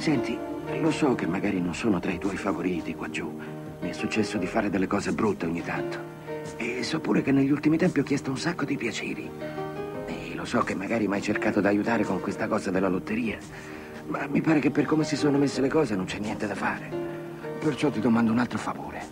Senti, lo so che magari non sono tra i tuoi favoriti qua giù. Mi è successo di fare delle cose brutte ogni tanto. E so pure che negli ultimi tempi ho chiesto un sacco di piaceri. E lo so che magari mi hai cercato di aiutare con questa cosa della lotteria. Ma mi pare che per come si sono messe le cose non c'è niente da fare. Perciò ti domando un altro favore.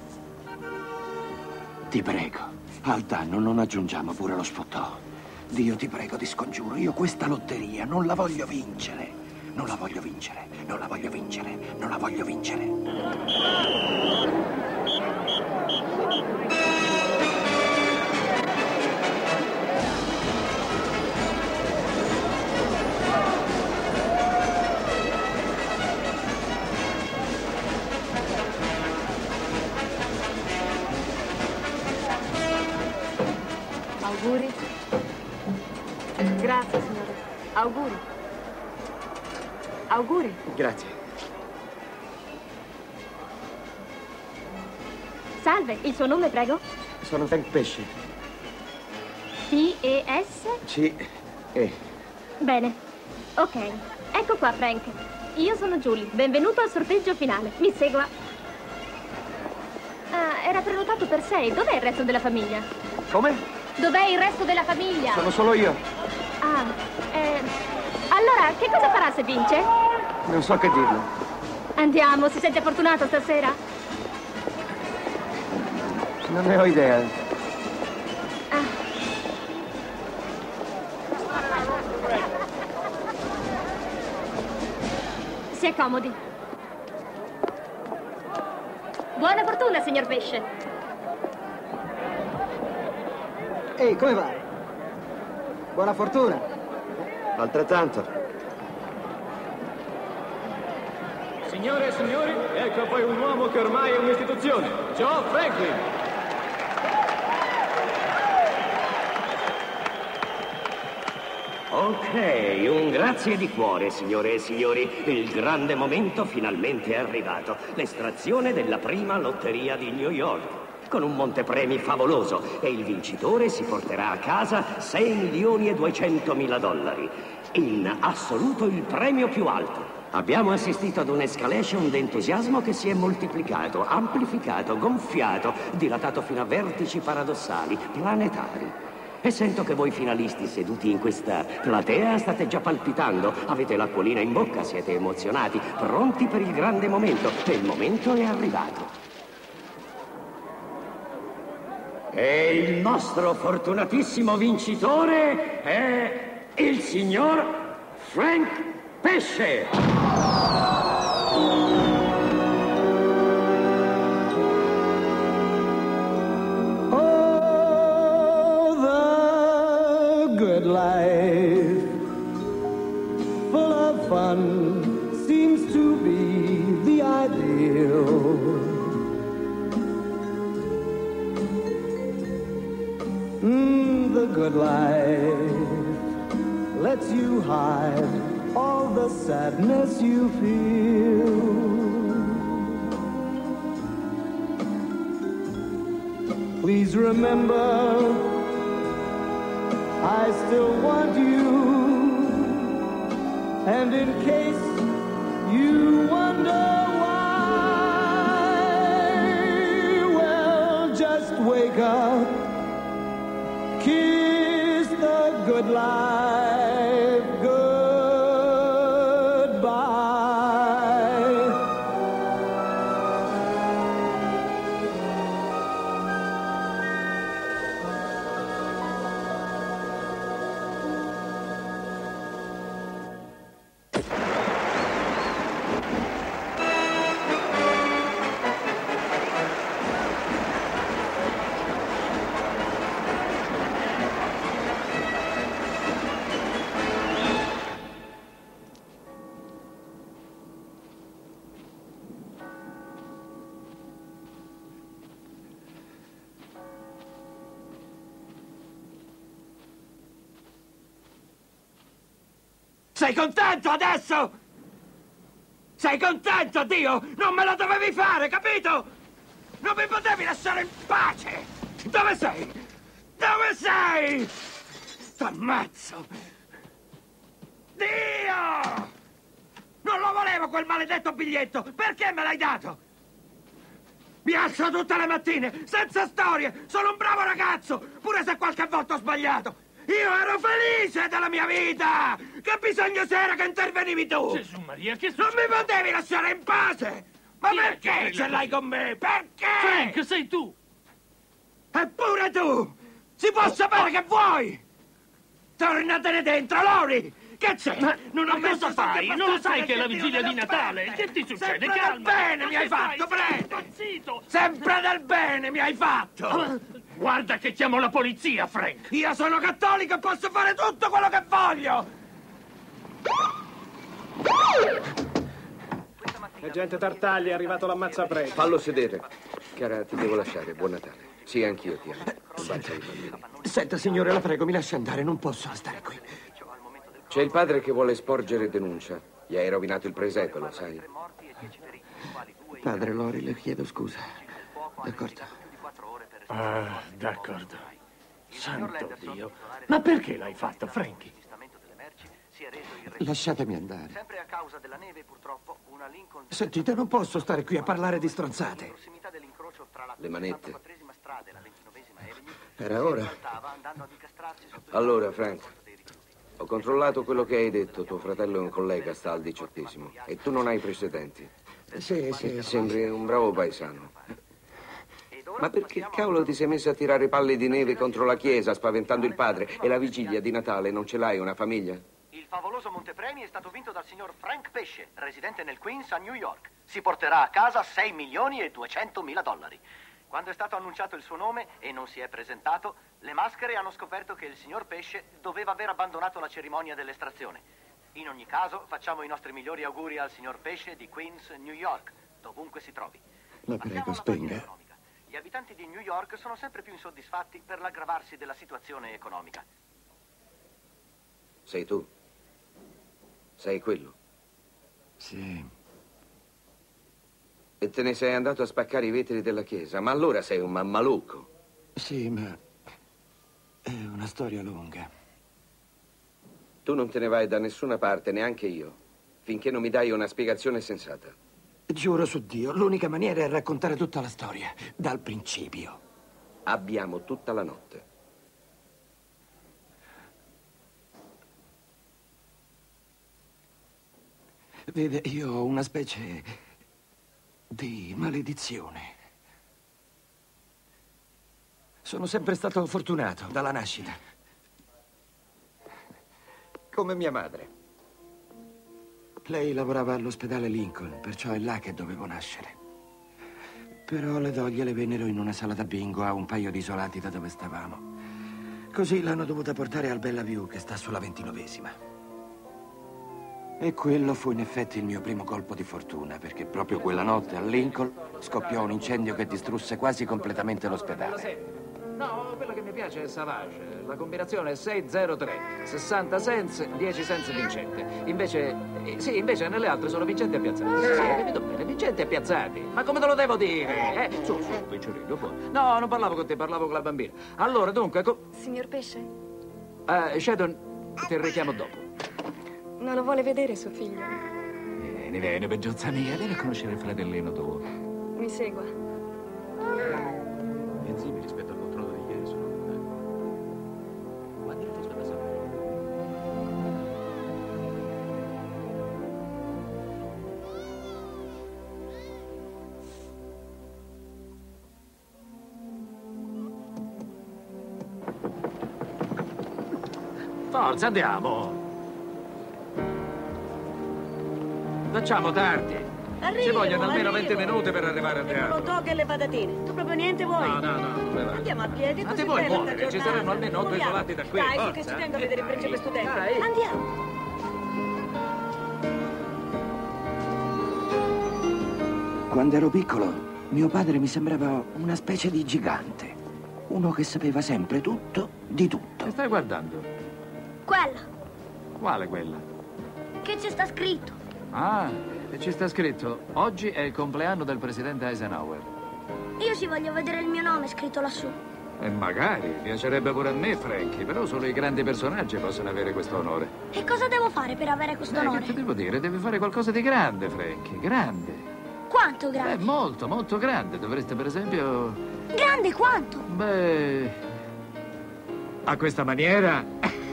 Ti prego, al danno non aggiungiamo pure lo spottò. Dio ti prego, ti scongiuro, io questa lotteria non la voglio vincere. Non la voglio vincere, non la voglio vincere, non la voglio vincere. Auguri. Grazie, signore. Auguri. Auguri. Grazie. Salve, il suo nome, prego? Sono Frank Pesce. P-E-S? C-E. Bene. Ok. Ecco qua, Frank. Io sono Julie. Benvenuto al sorteggio finale. Mi segua. Ah, era prenotato per 6. Dov'è il resto della famiglia? Come? Dov'è il resto della famiglia? Sono solo io. Ah, allora, che cosa farà se vince? Non so che dirlo. Andiamo, si sente fortunato stasera? Non ne ho idea. Ah. Si accomodi. Buona fortuna, signor Pesce. Ehi, come vai? Buona fortuna. Altrettanto. Signore e signori, ecco poi un uomo che ormai è un'istituzione, Joe Franklin. Ok, un grazie di cuore, signore e signori. Il grande momento finalmente è arrivato. L'estrazione della prima lotteria di New York. Con un montepremi favoloso. E il vincitore si porterà a casa $6.200.000. In assoluto il premio più alto. Abbiamo assistito ad un'escalation d'entusiasmo che si è moltiplicato, amplificato, gonfiato, dilatato fino a vertici paradossali, planetari. E sento che voi finalisti seduti in questa platea state già palpitando, avete l'acquolina in bocca, siete emozionati, pronti per il grande momento. E il momento è arrivato. E il nostro fortunatissimo vincitore è il signor Frank Pesce. Oh, the good life, full of fun, seems to be the ideal. The good life lets you hide all the sadness you feel. Please remember, I still want you. And in case you wonder why, well, just wake up, kiss the good life goodbye. Sei contento adesso? Sei contento, Dio? Non me lo dovevi fare, capito? Non mi potevi lasciare in pace! Dove sei? Dove sei? T'ammazzo! Dio! non lo volevo quel maledetto biglietto! Perché me l'hai dato? Mi alzo tutte le mattine, senza storie! Sono un bravo ragazzo, pure se qualche volta ho sbagliato! Io ero felice della mia vita! Che bisogno c'era che intervenivi tu? Gesù Maria, che Non mi potevi lasciare in pace! Ma perché ce l'hai con me? Perché? Frank, sei tu! Eppure tu! Si può sapere che vuoi! Tornatene dentro, Lori! Che c'è? Non ho cosa fai? Non lo sai che è la vigilia di Natale? Che ti succede? Sempre Calma! del bene mi hai fatto, prete! Sempre del bene mi hai fatto! Guarda che chiamo la polizia, Frank! Io sono cattolico e posso fare tutto quello che voglio! Agente Tartaglia, è arrivato l'ammazzaprete. Fallo sedere. Cara, ti devo lasciare. Buon Natale. Sì, anch'io ti amo. Un bacio ai bambini. Senta, signore, la prego, mi lasci andare, non posso restare qui. C'è il padre che vuole sporgere denuncia. Gli hai rovinato il presepe, lo sai. Padre Lori, le chiedo scusa. D'accordo? Ah, d'accordo. Santo Dio. Ma perché l'hai fatto, Frankie? Lasciatemi andare. Sempre a causa della neve, purtroppo, una Lincoln... Sentite, non posso stare qui a parlare di stronzate. Le manette. strada e la 29esima Avenue, Era ora. andando a incastrarsi sotto il Allora, Frank, ho controllato quello che hai detto. Tuo fratello è un collega, sta al 18° e tu non hai precedenti. Sì. Sembri un bravo paesano. Ma perché cavolo ti sei messo a tirare palle di neve contro la chiesa, spaventando il padre? E la vigilia di Natale non ce l'hai una famiglia? Il favoloso montepremi è stato vinto dal signor Frank Pesce, residente nel Queens a New York. Si porterà a casa $6.200.000. Quando è stato annunciato il suo nome e non si è presentato, le maschere hanno scoperto che il signor Pesce doveva aver abbandonato la cerimonia dell'estrazione. In ogni caso, facciamo i nostri migliori auguri al signor Pesce di Queens, New York, dovunque si trovi. La prego, spenga. Gli abitanti di New York sono sempre più insoddisfatti per l'aggravarsi della situazione economica. Sei tu? Sei quello? Sì. E te ne sei andato a spaccare i vetri della chiesa? Ma allora sei un mammalucco. Sì, ma è una storia lunga. Tu non te ne vai da nessuna parte, neanche io, finché non mi dai una spiegazione sensata. Giuro su Dio, l'unica maniera è raccontare tutta la storia, dal principio. Abbiamo tutta la notte. Vede, io ho una specie di maledizione. Sono sempre stato fortunato dalla nascita. Come mia madre. Lei lavorava all'ospedale Lincoln, perciò è là che dovevo nascere. Però le doglie le vennero in una sala da bingo a un paio di isolati da dove stavamo. Così l'hanno dovuta portare al Bellevue, che sta sulla 29esima. E quello fu in effetti il mio primo colpo di fortuna, perché proprio quella notte a Lincoln scoppiò un incendio che distrusse quasi completamente l'ospedale. No, quello che mi piace è Savage. La combinazione è 603. 60 cents, 10 cents vincente. Invece nelle altre sono vincenti e piazzati. Sì, hai capito bene, vincenti e piazzati. Ma come te lo devo dire? Su, Picciolino, fuori. No, non parlavo con te, parlavo con la bambina. Allora, dunque... Signor Pesce? Shadon, ti richiamo dopo. Non lo vuole vedere suo figlio? Vieni, beggiozza mia, vieni a conoscere il fratellino tuo. Mi segua. Gli enzimi rispetto al controllo degli ieri sono... Ma direi aspetta sempre. Forza, andiamo! Facciamo tardi. Ci vogliono almeno 20 minuti per arrivare al teatro. L'hot dog e le patatine. Tu proprio niente vuoi? No, dove vai? Andiamo a piedi. Ma ti vuoi muovere? Ci saranno almeno 8 isolati da qui. Dai, forza. sì, che ci tengo a vedere il principe studente. Dai. Andiamo. Quando ero piccolo, mio padre mi sembrava una specie di gigante. Uno che sapeva sempre tutto di tutto. Che stai guardando? Quella. Quale quella? Che ci sta scritto? Ah, e ci sta scritto: oggi è il compleanno del presidente Eisenhower. Io ci voglio vedere il mio nome scritto lassù. E magari, piacerebbe pure a me, Frankie, però solo i grandi personaggi possono avere questo onore. E cosa devo fare per avere questo onore? Che ti devo dire? Devi fare qualcosa di grande, Frankie, grande. Quanto grande? Molto, molto grande. Dovreste, per esempio... Grande quanto? Beh... a questa maniera...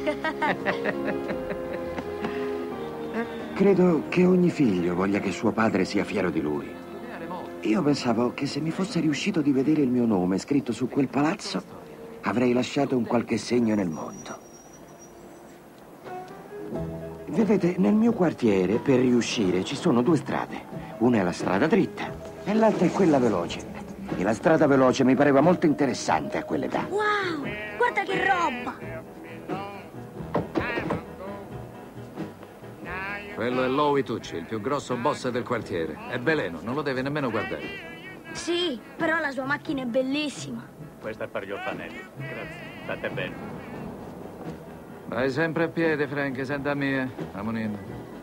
Credo che ogni figlio voglia che suo padre sia fiero di lui. Io pensavo che se mi fosse riuscito di vedere il mio nome scritto su quel palazzo, avrei lasciato un qualche segno nel mondo. Vedete, nel mio quartiere, per riuscire, ci sono due strade. Una è la strada dritta e l'altra è quella veloce. E la strada veloce mi pareva molto interessante a quell'età. Wow, guarda che roba! Quello è Louie Tucci, il più grosso boss del quartiere. È veleno, non lo deve nemmeno guardare. Sì, però la sua macchina è bellissima. Questo è per gli orfanelli. Grazie. State bene. Vai sempre a piedi, Frank, senta mia. Amonin.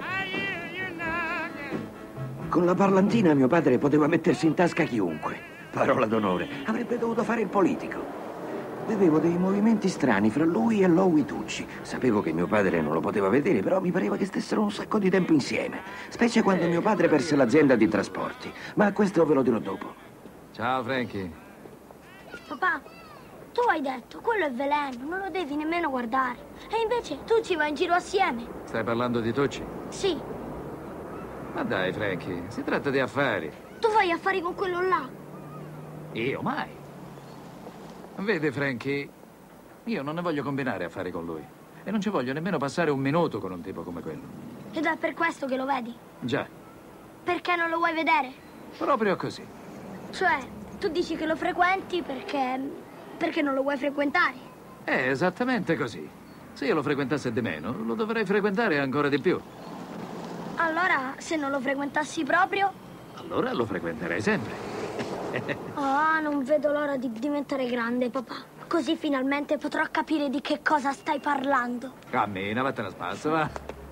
Con la parlantina mio padre poteva mettersi in tasca chiunque. Parola d'onore, avrebbe dovuto fare il politico. Vedevo dei movimenti strani fra lui e Louie Tucci. Sapevo che mio padre non lo poteva vedere, però mi pareva che stessero un sacco di tempo insieme. Specie quando mio padre perse l'azienda di trasporti. Ma questo ve lo dirò dopo. Ciao, Frankie. Papà, tu hai detto, quello è veleno, non lo devi nemmeno guardare. E invece tu ci vai in giro assieme. Stai parlando di Tucci? Sì. Ma dai, Frankie, si tratta di affari. Tu fai affari con quello là. Io mai. Vedi, Frankie, io non ne voglio combinare affari con lui. E non ci voglio nemmeno passare un minuto con un tipo come quello. Ed è per questo che lo vedi? Già. Perché non lo vuoi vedere? Proprio così. Cioè, tu dici che lo frequenti perché non lo vuoi frequentare? È esattamente così. Se io lo frequentassi di meno, lo dovrei frequentare ancora di più. Allora, se non lo frequentassi proprio? Allora lo frequenterei sempre. Ah, non vedo l'ora di diventare grande, papà. Così finalmente potrò capire di che cosa stai parlando. Cammina, vattene a spasso, va.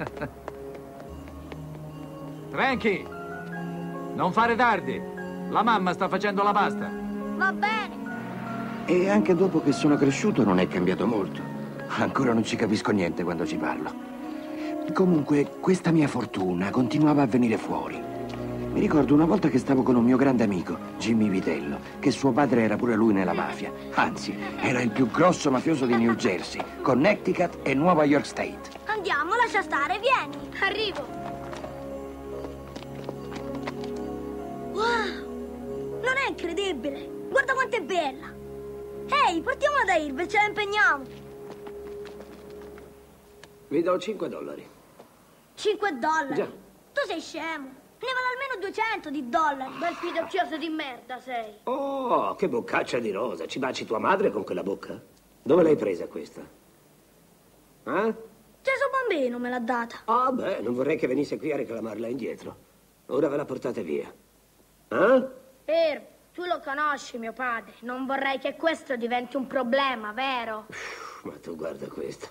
Frankie, non fare tardi. La mamma sta facendo la pasta. Va bene. E anche dopo che sono cresciuto non è cambiato molto. Ancora non ci capisco niente quando ci parlo. Comunque, questa mia fortuna continuava a venire fuori. Mi ricordo una volta che stavo con un mio grande amico, Jimmy Vitello, che suo padre era pure lui nella mafia. Anzi, era il più grosso mafioso di New Jersey, Connecticut e Nuova York State. Andiamo, lascia stare, vieni. Arrivo. Wow, non è incredibile. Guarda quanto è bella. Ehi, portiamola da Irve, ce la impegniamo. Vi do $5. $5? Già. Tu sei scemo. Ne vale almeno 200 di dollari. Bel fiducioso di merda sei. Oh, che boccaccia di rosa. Ci baci tua madre con quella bocca? Dove l'hai presa questa? Gesù bambino me l'ha data. Ah, beh, non vorrei che venisse qui a reclamarla indietro. Ora ve la portate via. Eh? Tu lo conosci, mio padre. Non vorrei che questo diventi un problema, vero? Ma tu guarda questo.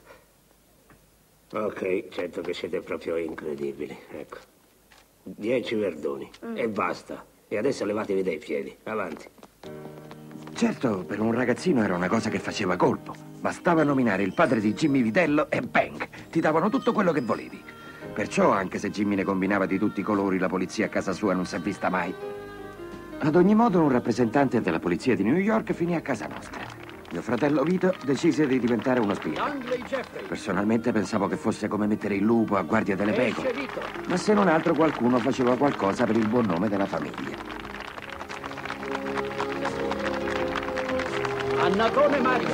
Ok, certo che siete proprio incredibili. Ecco. 10 verdoni. E basta. E adesso levatevi dai piedi. Avanti. Certo, per un ragazzino era una cosa che faceva colpo. Bastava nominare il padre di Jimmy Vitello e bang! Ti davano tutto quello che volevi. Perciò, anche se Jimmy ne combinava di tutti i colori, la polizia a casa sua non si è vista mai. Ad ogni modo, un rappresentante della polizia di New York finì a casa nostra. Mio fratello Vito decise di diventare uno spia. Personalmente pensavo che fosse come mettere il lupo a guardia delle pecore, ma se non altro qualcuno faceva qualcosa per il buon nome della famiglia. Annatone Mario.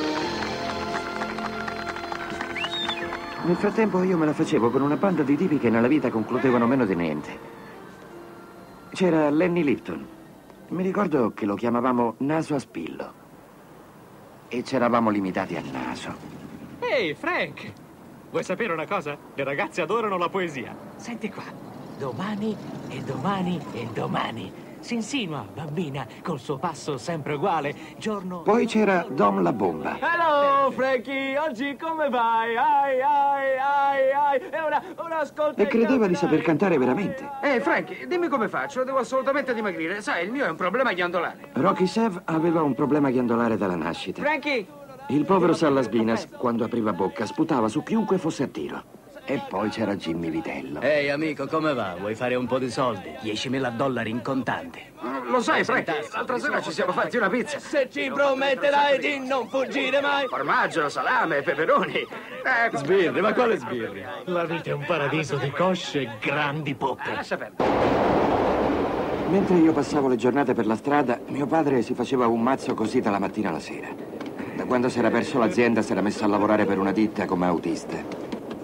Nel frattempo io me la facevo con una banda di tipi che nella vita concludevano meno di niente. C'era Lenny Lipton. Mi ricordo che lo chiamavamo Naso a Spillo. E c'eravamo limitati al naso. Ehi, Frank! Vuoi sapere una cosa? Le ragazze adorano la poesia. Senti qua. Domani e domani e domani Si insinua, bambina, col suo passo sempre uguale, giorno... Poi c'era Dom la bomba. Hello, Frankie, oggi come vai? Ai, ai, ai, ai. E ora ascolta... E credeva di saper cantare veramente. Frankie, dimmi come faccio, devo assolutamente dimagrire. Sai, il mio è un problema ghiandolare. Rocky Sev aveva un problema ghiandolare dalla nascita. Frankie! Il povero Salas-Binas, quando apriva bocca, sputava su chiunque fosse a tiro. E poi c'era Jimmy Vitello. Ehi, amico, come va? Vuoi fare un po' di soldi? $10.000 in contanti. Lo sai, Frankie, l'altra sera ci siamo fatti una pizza. Se ci prometterai di non fuggire mai... Formaggio, salame, peperoni. Sbirri, ma quale sbirri? La vita è un paradiso di cosce e grandi poppe. Lascia perdere. Mentre io passavo le giornate per la strada, mio padre si faceva un mazzo così dalla mattina alla sera. Da quando si era perso l'azienda si era messo a lavorare per una ditta come autista.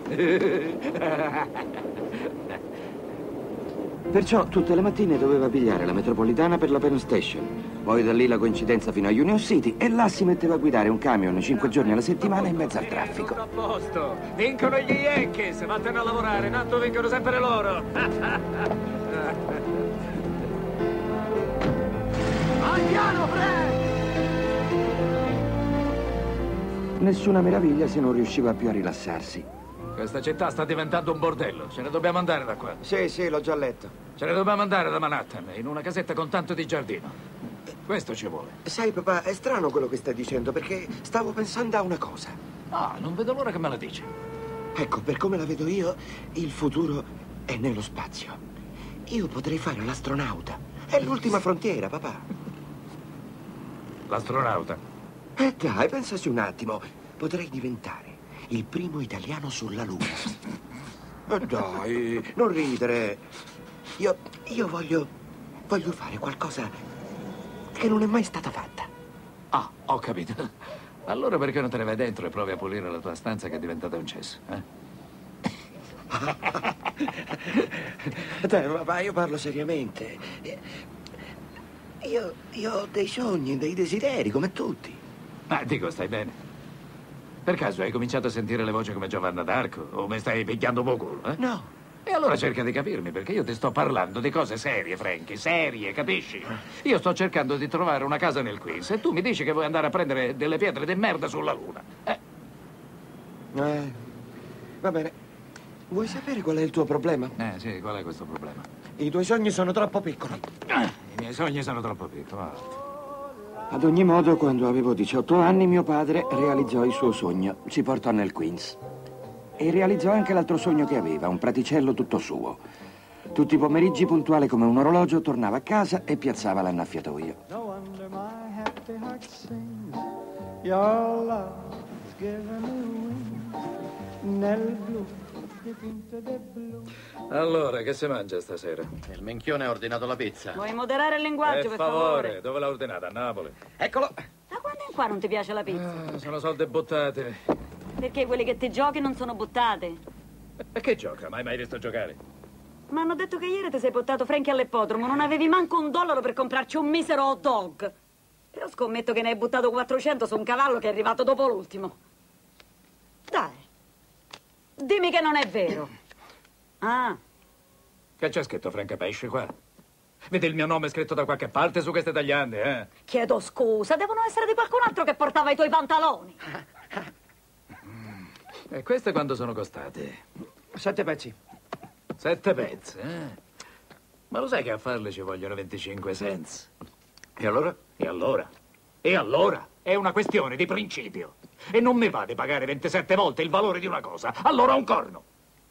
Perciò tutte le mattine doveva pigliare la metropolitana per la Penn Station, poi da lì la coincidenza fino a Union City e là si metteva a guidare un camion 5 giorni alla settimana in mezzo al traffico. A posto, vincono gli Yankees, vattene a lavorare, tanto vincono sempre loro. Andiamo, Frank! Nessuna meraviglia se non riusciva più a rilassarsi. Questa città sta diventando un bordello. Ce ne dobbiamo andare da qua. Sì, l'ho già letto. Ce ne dobbiamo andare da Manhattan, in una casetta con tanto di giardino. Questo ci vuole. Sai, papà, è strano quello che stai dicendo, perché stavo pensando a una cosa. Ah, non vedo l'ora che me la dici. Ecco, per come la vedo io, il futuro è nello spazio. Io potrei fare l'astronauta. È l'ultima frontiera, papà. L'astronauta? Dai, pensaci un attimo. Potrei diventare il primo italiano sulla Luna. Dai, non ridere. Io voglio fare qualcosa che non è mai stata fatta. Ah, ho capito. Allora perché non te ne vai dentro e provi a pulire la tua stanza che è diventata un cesso, Dai, papà, io parlo seriamente. Io ho dei sogni, dei desideri, come tutti. Ma dico, stai bene? Per caso hai cominciato a sentire le voci come Giovanna d'Arco? O mi stai picchiando un po' culo, No. E allora cerca di capirmi, perché io ti sto parlando di cose serie, Frankie, serie, capisci? Io sto cercando di trovare una casa nel Queens e tu mi dici che vuoi andare a prendere delle pietre di merda sulla Luna. Va bene. Vuoi sapere qual è il tuo problema? Sì, qual è questo problema? I tuoi sogni sono troppo piccoli. I miei sogni sono troppo piccoli. Ad ogni modo, quando avevo 18 anni, mio padre realizzò il suo sogno. Ci portò nel Queens. E realizzò anche l'altro sogno che aveva, un praticello tutto suo. Tutti i pomeriggi, puntuale come un orologio, tornava a casa e piazzava l'annaffiatoio. No wonder my happy heart sings. Your love's given me wings. Nel blu, dipinto del blu. Allora, che si mangia stasera? Il minchione ha ordinato la pizza. Vuoi moderare il linguaggio, per favore? Dove l'ha ordinata? A Napoli. Eccolo. Da quando in qua non ti piace la pizza? Sono soldi buttati. Perché quelli che ti giochi non sono buttate. E che gioca? Mai visto giocare? Ma hanno detto che ieri ti sei portato Frankie all'ippodromo, non avevi manco $1 per comprarci un misero hot dog. Però scommetto che ne hai buttato 400 su un cavallo che è arrivato dopo l'ultimo. Dai, dimmi che non è vero. Ah. Che c'è scritto Frank Pesce qua? Vedi il mio nome scritto da qualche parte su queste tagliande, Chiedo scusa, devono essere di qualcun altro che portava i tuoi pantaloni. E queste quando sono costate? 7 pezzi. 7 pezzi, Ma lo sai che a farle ci vogliono 25 cents? E allora? E allora? E allora? È una questione di principio. E non mi va di pagare 27 volte il valore di una cosa. Allora un corno.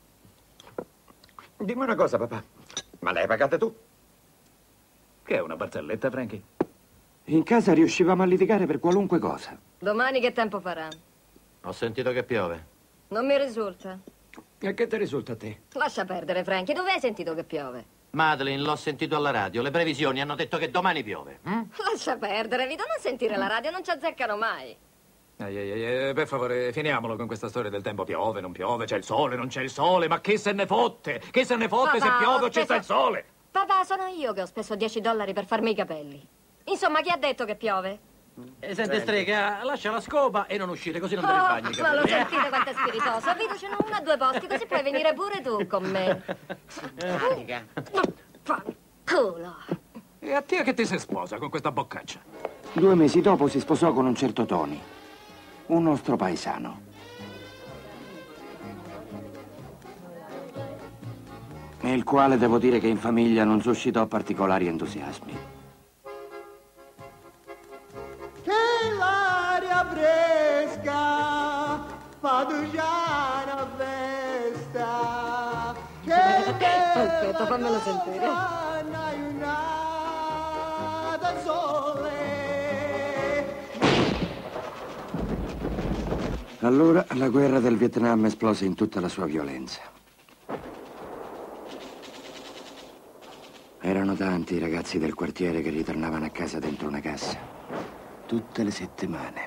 Dimmi una cosa, papà. Ma l'hai pagata tu? Che è una barzelletta, Frankie? In casa riuscivamo a litigare per qualunque cosa. Domani che tempo farà? Ho sentito che piove. Non mi risulta. E che ti risulta a te? Lascia perdere, Frankie. Dove hai sentito che piove? Madeline, l'ho sentito alla radio. Le previsioni hanno detto che domani piove. Lascia perdere, Vito. Non sentire la radio, non ci azzeccano mai. Per favore, finiamolo con questa storia del tempo. Piove, non piove, c'è il sole, non c'è il sole. Ma chi se ne fotte? Chi se ne fotte se piove o c'è sta il sole? Papà, sono io che ho speso $10 per farmi i capelli. Insomma, chi ha detto che piove? Sente, strega, lascia la scopa e non uscire, così non te ne bagni. Ma lo sentite quanto è spiritoso? Vito, ce n'ho 1 o 2 posti, così puoi venire pure tu con me. Pratica. Fanculo. E a te che ti si sposa con questa boccaccia? 2 mesi dopo si sposò con un certo Tony, un nostro paesano. Il quale devo dire che in famiglia non suscitò particolari entusiasmi. Che l'aria fresca fa dugiare a festa. Aspetta, fammelo sentire. Da sole. Allora la guerra del Vietnam esplose in tutta la sua violenza. Erano tanti i ragazzi del quartiere che ritornavano a casa dentro una cassa, tutte le settimane.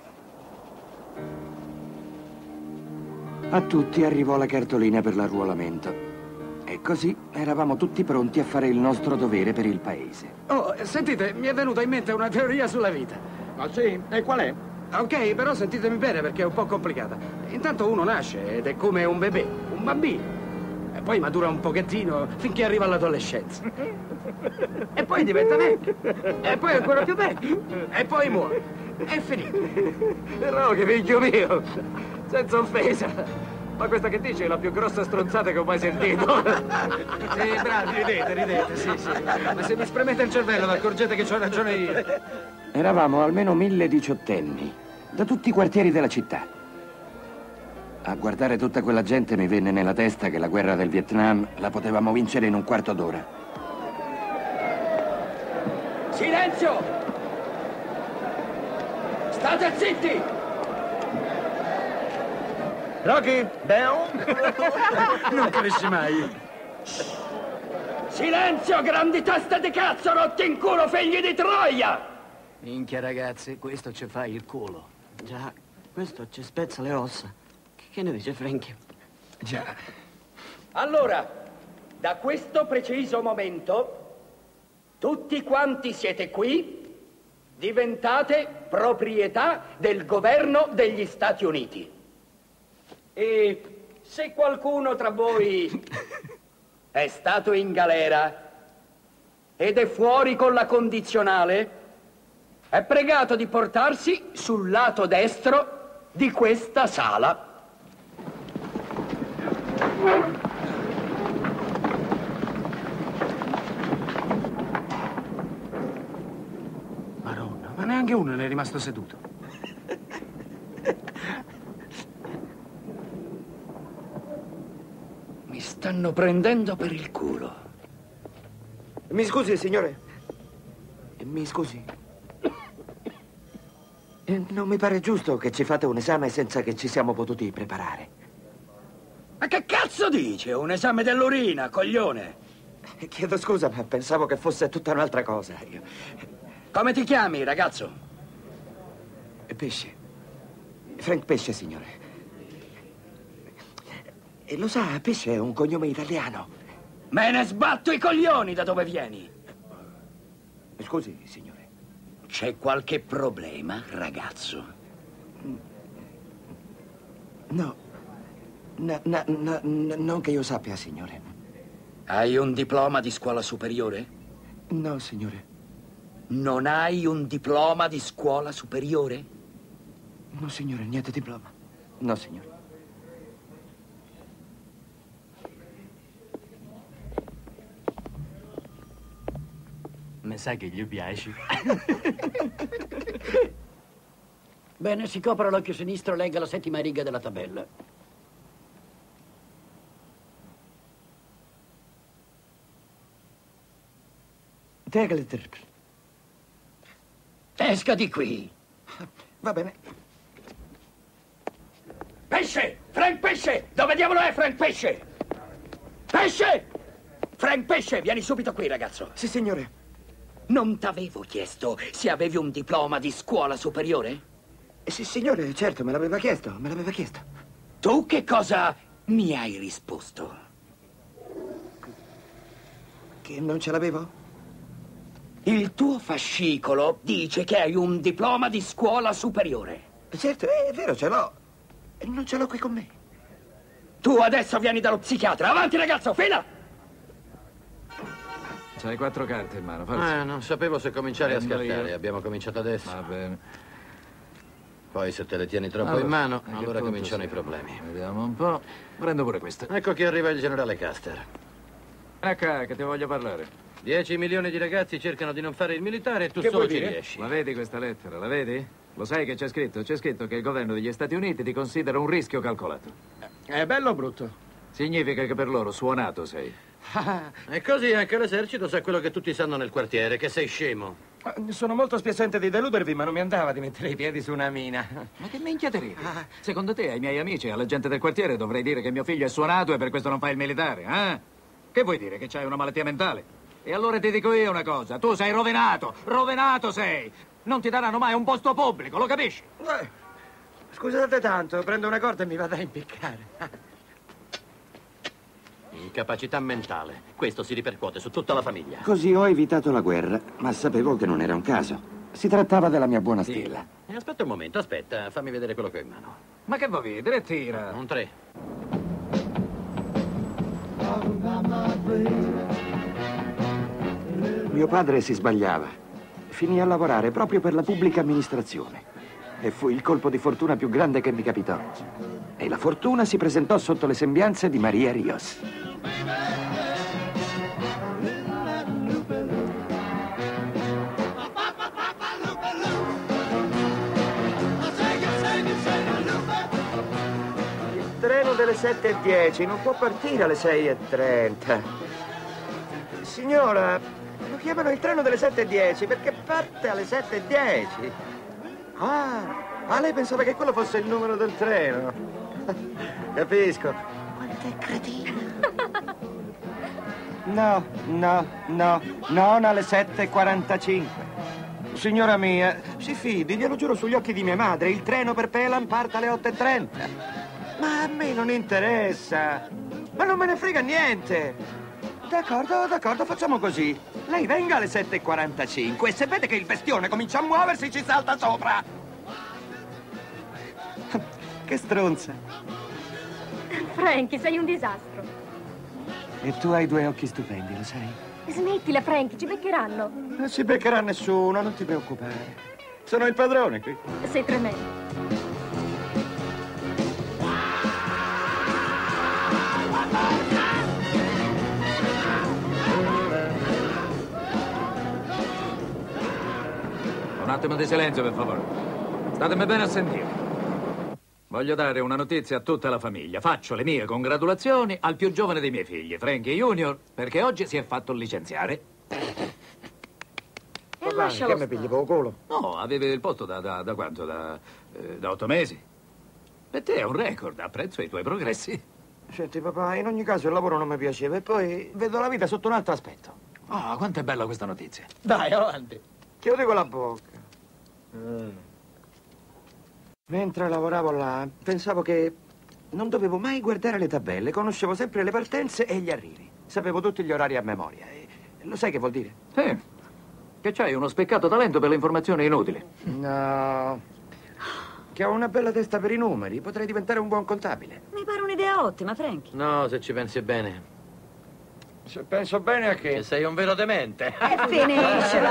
A tutti arrivò la cartolina per l'arruolamento. E così eravamo tutti pronti a fare il nostro dovere per il paese. Oh, sentite, mi è venuta in mente una teoria sulla vita. Ah sì? E qual è? Ok, però sentitemi bene perché è un po' complicata. Intanto uno nasce ed è come un bebè, un bambino. E poi matura un pochettino finché arriva all'adolescenza. E poi diventa vecchio. E poi ancora più vecchio. E poi muore. È finito. Però che figlio mio, senza offesa. Ma questa che dice è la più grossa stronzata che ho mai sentito. Sì, bravi, ridete, sì. Ma se mi spremete il cervello, vi accorgete che c'ho ragione io. Eravamo almeno 1000 diciottenni, da tutti i quartieri della città. A guardare tutta quella gente mi venne nella testa che la guerra del Vietnam la potevamo vincere in un quarto d'ora. Silenzio! State zitti! Rocky, Bell? Non cresci mai. Silenzio, grandi teste di cazzo, rotti in culo, figli di Troia! Minchia ragazzi, questo ci fa il culo. Già, questo ci spezza le ossa. Che ne dice Frankie? Già. Allora, da questo preciso momento, tutti quanti siete qui, diventate proprietà del governo degli Stati Uniti. E se qualcuno tra voi è stato in galera ed è fuori con la condizionale, è pregato di portarsi sul lato destro di questa sala. Maronna, ma neanche uno ne è rimasto seduto. Mi stanno prendendo per il culo. Mi scusi, signore. Mi scusi. Non mi pare giusto che ci fate un esame senza che ci siamo potuti preparare. Ma che cazzo dice? Un esame dell'urina, coglione? Chiedo scusa, ma pensavo che fosse tutta un'altra cosa. Come ti chiami, ragazzo? Pesce. Frank Pesce, signore. E lo sa, Pesce è un cognome italiano. Me ne sbatto i coglioni da dove vieni. Scusi, signore. C'è qualche problema, ragazzo? No. Non che io sappia, signore. Hai un diploma di scuola superiore? No, signore. Non hai un diploma di scuola superiore? No, signore, niente diploma. No, signore. Mi sa che gli piaci. Bene, si copra l'occhio sinistro, legga la 7ª riga della tabella. Esca di qui. Va bene. Pesce! Frank Pesce! Dove diavolo è Frank Pesce? Pesce! Frank Pesce, vieni subito qui, ragazzo. Sì, signore. Non t'avevo chiesto se avevi un diploma di scuola superiore? Sì, signore, certo, me l'aveva chiesto. Tu che cosa mi hai risposto? Che non ce l'avevo? Il tuo fascicolo dice che hai un diploma di scuola superiore. Certo, è vero, ce l'ho. Non ce l'ho qui con me. Tu adesso vieni dallo psichiatra. Avanti, ragazzo, fila! C'hai 4 carte in mano, forza. Non sapevo se cominciare a Prendo scartare. io. Abbiamo cominciato adesso. Va bene. Poi se te le tieni troppo Allora, in mano, a che allora punto cominciano i siamo? problemi. Vediamo un po'. Prendo pure questo. Ecco che arriva il generale Custer. Ecco, che ti voglio parlare. 10 milioni di ragazzi cercano di non fare il militare e tu Che solo vuol ci dire? riesci. La vedi questa lettera? La vedi? Lo sai che c'è scritto? C'è scritto che il governo degli Stati Uniti ti considera un rischio calcolato. È bello o brutto? Significa che per loro suonato sei. E così anche l'esercito sa quello che tutti sanno nel quartiere, che sei scemo. Sono molto spiacente di deludervi, ma non mi andava di mettere i piedi su una mina. Ma che minchia te ridi? Secondo te ai miei amici e alla gente del quartiere dovrei dire che mio figlio è suonato e per questo non fa il militare, eh? Che vuoi dire? Che c'hai una malattia mentale? E allora ti dico io una cosa, tu sei rovinato, rovinato sei! Non ti daranno mai un posto pubblico, lo capisci? Scusate tanto, prendo una corda e mi vado a impiccare. Incapacità mentale. Questo si ripercuote su tutta la famiglia. Così ho evitato la guerra, ma sapevo che non era un caso. Si trattava della mia buona stella. E aspetta un momento, aspetta, fammi vedere quello che ho in mano. Ma che vuoi vedere? Tira. Un 3. Mio padre si sbagliava. Finì a lavorare proprio per la pubblica amministrazione. E fu il colpo di fortuna più grande che mi capitò. E la fortuna si presentò sotto le sembianze di Maria Rios. Il treno delle 7:10 non può partire alle 6:30. Signora, lo chiamano il treno delle 7:10 perché parte alle 7:10. Ah, lei pensava che quello fosse il numero del treno. Capisco. Quanto è cretino. No, non alle 7:45. Signora mia, si fidi, glielo giuro sugli occhi di mia madre, il treno per Pelan parte alle 8:30. Ma a me non interessa. Ma non me ne frega niente. D'accordo, facciamo così. Lei venga alle 7:45 e se vede che il bestione comincia a muoversi ci salta sopra. Che stronza. Frankie, sei un disastro. E tu hai 2 occhi stupendi, lo sai? Smettila, Frankie, ci beccheranno. Non si beccherà nessuno, non ti preoccupare. Sono il padrone qui. Sei tremendo. Un attimo di silenzio, per favore. Statemi bene a sentire. Voglio dare una notizia a tutta la famiglia. Faccio le mie congratulazioni al più giovane dei miei figli, Frankie Junior, perché oggi si è fatto licenziare. E lascialo che mi pigli poco culo? No, avevi il posto da quanto? Da 8 mesi. Per te è un record, apprezzo i tuoi progressi. Senti, papà, in ogni caso il lavoro non mi piaceva e poi vedo la vita sotto un altro aspetto. Ah, quanto è bella questa notizia. Dai, avanti. Chiudi con la bocca. Mentre lavoravo là, pensavo che non dovevo mai guardare le tabelle. Conoscevo sempre le partenze e gli arrivi. Sapevo tutti gli orari a memoria. E lo sai che vuol dire? Sì, che c'hai uno speccato talento per le informazioni inutili. No, che ho una bella testa per i numeri. Potrei diventare un buon contabile. Mi pare un'idea ottima, Frankie. No, se ci pensi bene. Se penso bene a che... Che sei un vero demente. E finiscila.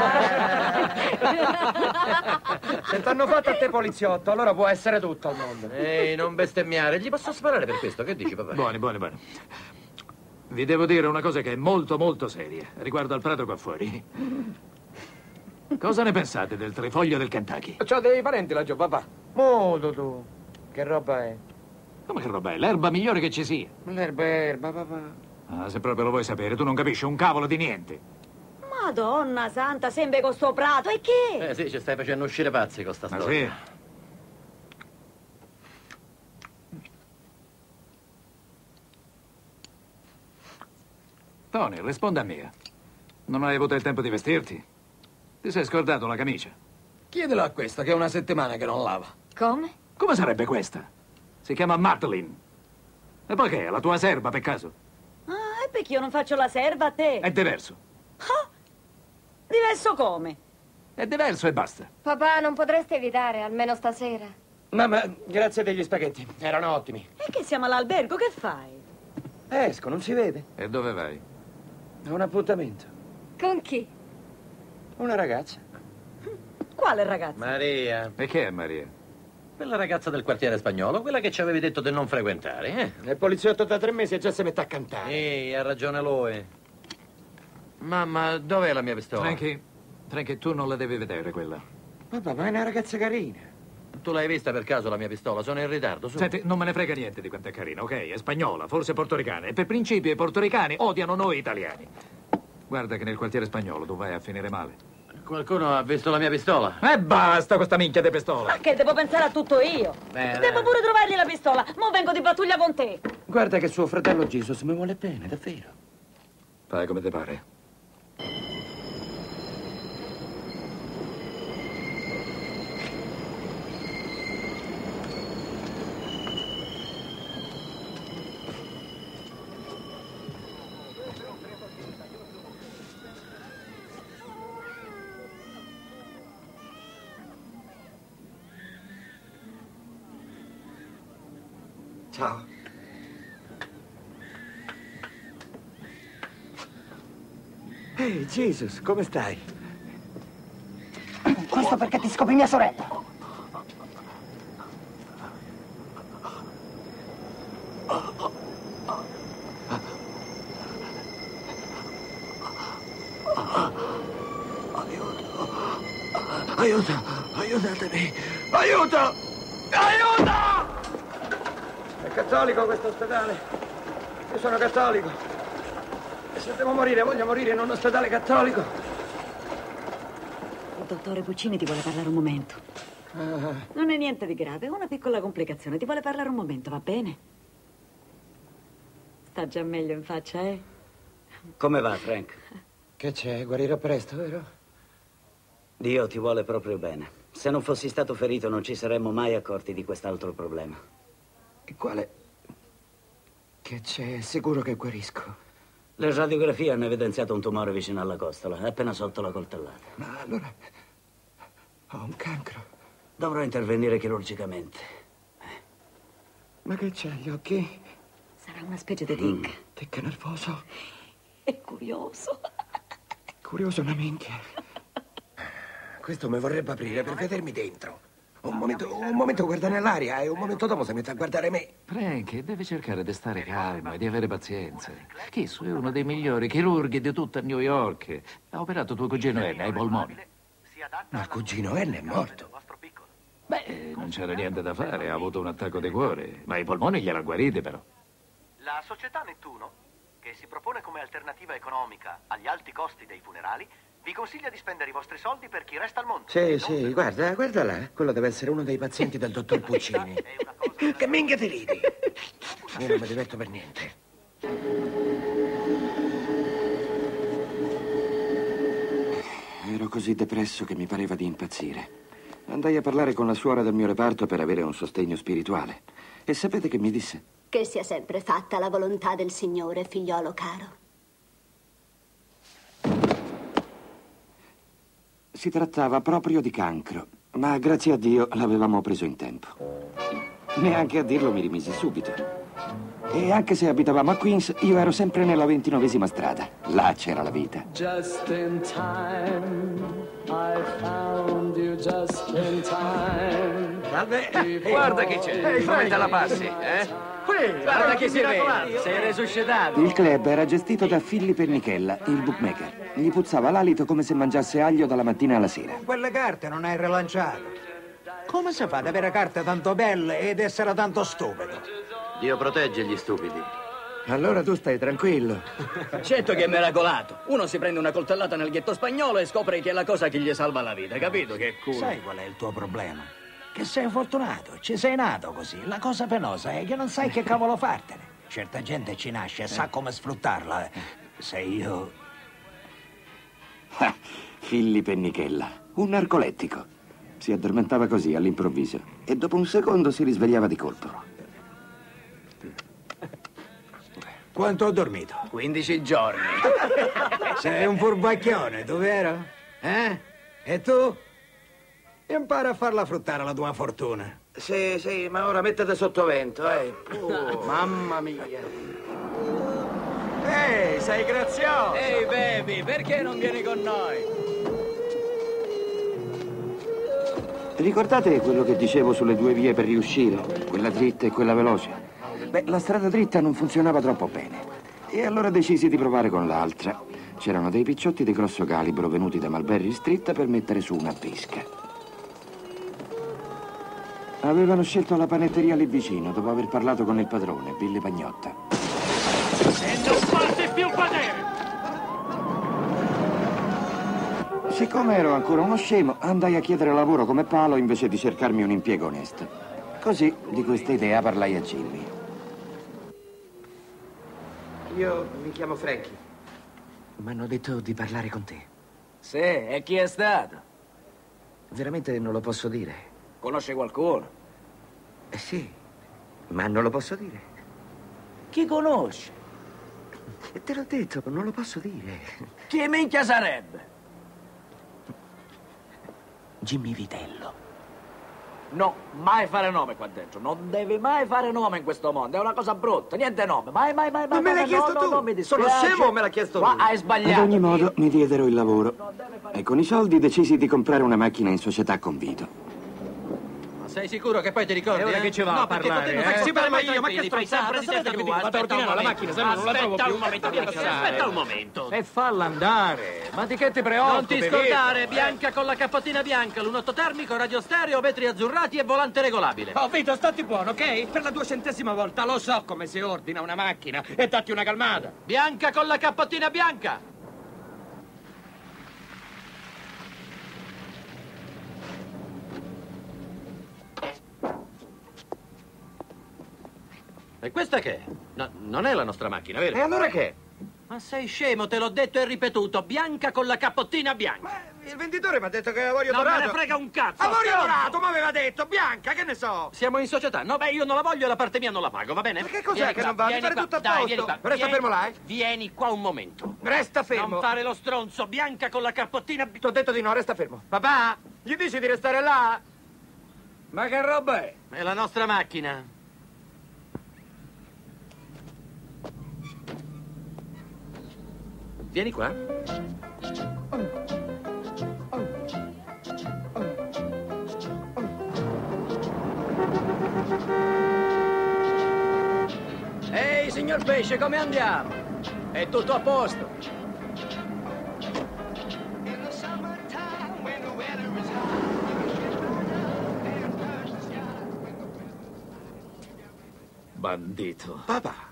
Se t'hanno fatto a te poliziotto, allora può essere tutto al mondo. Ehi, non bestemmiare. Gli posso sparare per questo? Che dici, papà? Buoni. Vi devo dire una cosa che è molto, molto seria, riguardo al prato qua fuori. Cosa ne pensate del trifoglio del Kentucky? C'ho dei parenti laggiù, papà. Molto tu. Che roba è? Come che roba è? L'erba migliore che ci sia. L'erba è erba, papà. Ah, se proprio lo vuoi sapere, tu non capisci un cavolo di niente. Madonna santa, sempre con sto prato, e che? Sì, ci stai facendo uscire pazzi con sta storia. Sì? Tony, risponda a me. Non hai avuto il tempo di vestirti? Ti sei scordato la camicia? Chiedelo a questa, che è una settimana che non lava. Come? Come sarebbe questa? Si chiama Madeline. E poi che è? La tua serva, per caso? Ah, e perché io non faccio la serva a te? È diverso. Ah, diverso come? È diverso e basta. Papà, non potresti evitare, almeno stasera? Mamma, grazie degli spaghetti. Erano ottimi. E che siamo all'albergo, che fai? Esco, non si vede. E dove vai? È un appuntamento. Con chi? Una ragazza. Quale ragazza? Maria. E che è Maria? Quella ragazza del quartiere spagnolo, quella che ci avevi detto di non frequentare, Il poliziotto da 3 mesi e già si mette a cantare. Ehi, ha ragione lui. Mamma, dov'è la mia pistola? Frankie, tu non la devi vedere, quella. Papà, ma è una ragazza carina. Tu l'hai vista per caso la mia pistola? Sono in ritardo, su. Senti, non me ne frega niente di quanto è carina, ok? È spagnola, forse portoricana. E per principio i portoricani odiano noi italiani. Guarda che nel quartiere spagnolo tu vai a finire male. Qualcuno ha visto la mia pistola? E basta questa minchia di pistola. Ma che devo pensare a tutto io? Devo pure trovargli la pistola. Mo vengo di pattuglia con te. Guarda che suo fratello Jesus mi vuole bene, davvero. Fai come ti pare. Ciao. Ehi, Jesus, come stai? Questo perché ti scopri mia sorella. Aiuto! Aiutatemi! Aiuto! Aiuto! È cattolico questo ospedale. Io sono cattolico. E se devo morire, voglio morire in un ospedale cattolico. Il dottore Puccini ti vuole parlare un momento. Non è niente di grave, è una piccola complicazione. Ti vuole parlare un momento, va bene? Sta già meglio in faccia, eh? Come va, Frank? Che c'è? Guarirò presto, vero? Dio ti vuole proprio bene. Se non fossi stato ferito non ci saremmo mai accorti di quest'altro problema. E quale? Che c'è? Sicuro che guarisco. Le radiografie hanno evidenziato un tumore vicino alla costola, appena sotto la coltellata. Ma allora ho un cancro. Dovrò intervenire chirurgicamente. Ma che c'è agli occhi? Sarà una specie di tic. Tic nervoso. È curioso. Curioso una minchia. Questo mi vorrebbe aprire per vedermi dentro. Un momento guarda nell'aria e un momento dopo si mette a guardare me. Frank, deve cercare di stare calmo e di avere pazienza. Chisso è uno dei migliori chirurghi di tutta New York. Ha operato tuo cugino N ai polmoni. Ma il cugino N è morto. Beh, non c'era niente da fare, ha avuto un attacco di cuore. Ma i polmoni gliel'ha guariti, però. La società Nettuno, che si propone come alternativa economica agli alti costi dei funerali, vi consiglia di spendere i vostri soldi per chi resta al mondo. Sì, guarda là. Quello deve essere uno dei pazienti del dottor Puccini. Che minchia ti ridi? Io non mi diverto per niente. Ero così depresso che mi pareva di impazzire. Andai a parlare con la suora del mio reparto per avere un sostegno spirituale. E sapete che mi disse? Che sia sempre fatta la volontà del Signore, figliolo caro. Si trattava proprio di cancro, ma grazie a Dio l'avevamo preso in tempo. Neanche a dirlo mi rimisi subito. E anche se abitavamo a Queens, io ero sempre nella 29ª strada. Là c'era la vita. Just in time, I found you just in time. Salve, guarda chi c'è. Come te la passi, eh? Guarda chi si vede. Sei resuscitato. Il club era gestito da Philly Pennichella, il bookmaker. Gli puzzava l'alito come se mangiasse aglio dalla mattina alla sera. Con quelle carte non hai rilanciato. Come si fa ad avere carte tanto belle ed essere tanto stupido? Dio protegge gli stupidi. Allora tu stai tranquillo. Certo che è miracolato. Uno si prende una coltellata nel ghetto spagnolo e scopre che è la cosa che gli salva la vita, capito? Che culo. Sai qual è il tuo problema? Che sei fortunato, ci sei nato così. La cosa penosa è che non sai che cavolo fartene. Certa gente ci nasce e sa come sfruttarla. Se io... Philly Pennichella, un narcolettico. Si addormentava così all'improvviso e dopo un secondo si risvegliava di colpo. Quanto ho dormito? 15 giorni. Sei un furbacchione, tu vero? Eh? E tu? Impara a farla fruttare la tua fortuna. Sì, ma ora mettete sotto vento, eh. Mamma mia. Ehi, sei grazioso! Ehi, baby, perché non vieni con noi? Ricordate quello che dicevo sulle due vie per riuscire? Quella dritta e quella veloce? Beh, la strada dritta non funzionava troppo bene. E allora decisi di provare con l'altra. C'erano dei picciotti di grosso calibro venuti da Mulberry Street per mettere su una pesca. Avevano scelto la panetteria lì vicino, dopo aver parlato con il padrone, Billy Pagnotta. E non fate più padere! Siccome ero ancora uno scemo, andai a chiedere lavoro come palo invece di cercarmi un impiego onesto. Così, di questa idea parlai a Jimmy. Io mi chiamo Frankie. Mi hanno detto di parlare con te. Sì, e chi è stato? Veramente non lo posso dire. Conosce qualcuno? Sì, ma non lo posso dire. Chi conosce? Te l'ho detto, non lo posso dire. Chi minchia sarebbe? Jimmy Vitello. No, mai fare nome qua dentro. Non devi mai fare nome in questo mondo. È una cosa brutta. Niente nome. Mai. Ma me l'hai chiesto tu? No, mi dispiace. Sono scemo o me l'ha chiesto lui? Hai sbagliato. Ad ogni modo, mi diedero il lavoro. E con i soldi decisi di comprare una macchina in società con Vito. Sei sicuro che poi ti ricordi? E ora che ci va a parlare? Sì, ma io, ma che fai sempre di testa che mi vado a ordinare la macchina, se no non la trovo più. Aspetta un momento. E falla andare. Ma di che ti preoccupi? Non ti scordare, bianca con la cappotina bianca, lunotto termico, radio stereo, vetri azzurrati e volante regolabile. Oh, Vito, stati buono, ok? Per la 200ª volta lo so come si ordina una macchina e datti una calmata. Bianca con la cappotina bianca. E questa che è? No, non è la nostra macchina, vero? E allora che è? Ma sei scemo, te l'ho detto e ripetuto. Bianca con la cappottina bianca. Ma il venditore mi ha detto che è avorio dorato. Non me ne frega un cazzo. Avorio dorato, ma aveva detto bianca, che ne so. Siamo in società. No, beh, io non la voglio e la parte mia non la pago, va bene? Ma che cos'è che non va? Mi pare tutto a posto. Vieni qua. Resta fermo là, eh? Vieni qua un momento. Resta fermo. Non fare lo stronzo. Bianca con la cappottina. Ti ho detto di no, resta fermo. Papà, gli dici di restare là? Ma che roba è? È la nostra macchina. Vieni qua. Ehi, signor Pesce, come andiamo? È tutto a posto. Bandito. Papà.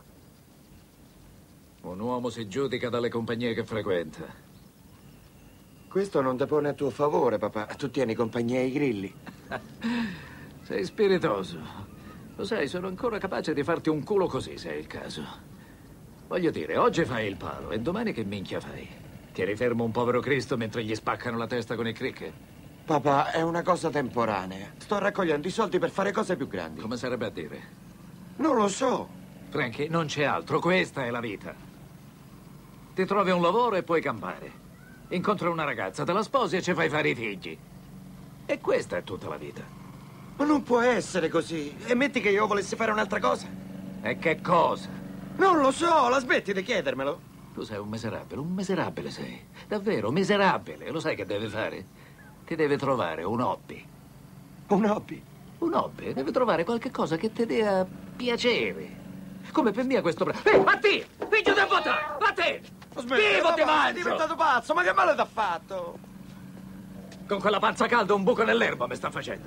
Un uomo si giudica dalle compagnie che frequenta. Questo non depone a tuo favore, papà. Tu tieni compagnia ai grilli. Sei spiritoso. Lo sai, sono ancora capace di farti un culo così, se è il caso. Voglio dire, oggi fai il palo e domani che minchia fai? Tieni fermo un povero Cristo mentre gli spaccano la testa con il cricket? Papà, è una cosa temporanea. Sto raccogliendo i soldi per fare cose più grandi. Come sarebbe a dire? Non lo so. Frankie, non c'è altro. Questa è la vita. Ti trovi un lavoro e puoi campare. Incontri una ragazza, te la sposi e ci fai fare i figli. E questa è tutta la vita. Ma non può essere così. E metti che io volessi fare un'altra cosa. E che cosa? Non lo so, la smetti di chiedermelo? Tu sei un miserabile sei. Davvero, miserabile. Lo sai che deve fare? Ti deve trovare un hobby. Un hobby? Un hobby? Deve trovare qualche cosa che ti dia piacere. Come per me questo... Matti! Figlio del votare! Matti! Vivo ti mangio! Sei diventato pazzo, ma che male t'ha fatto? Con quella panza calda un buco nell'erba mi sta facendo.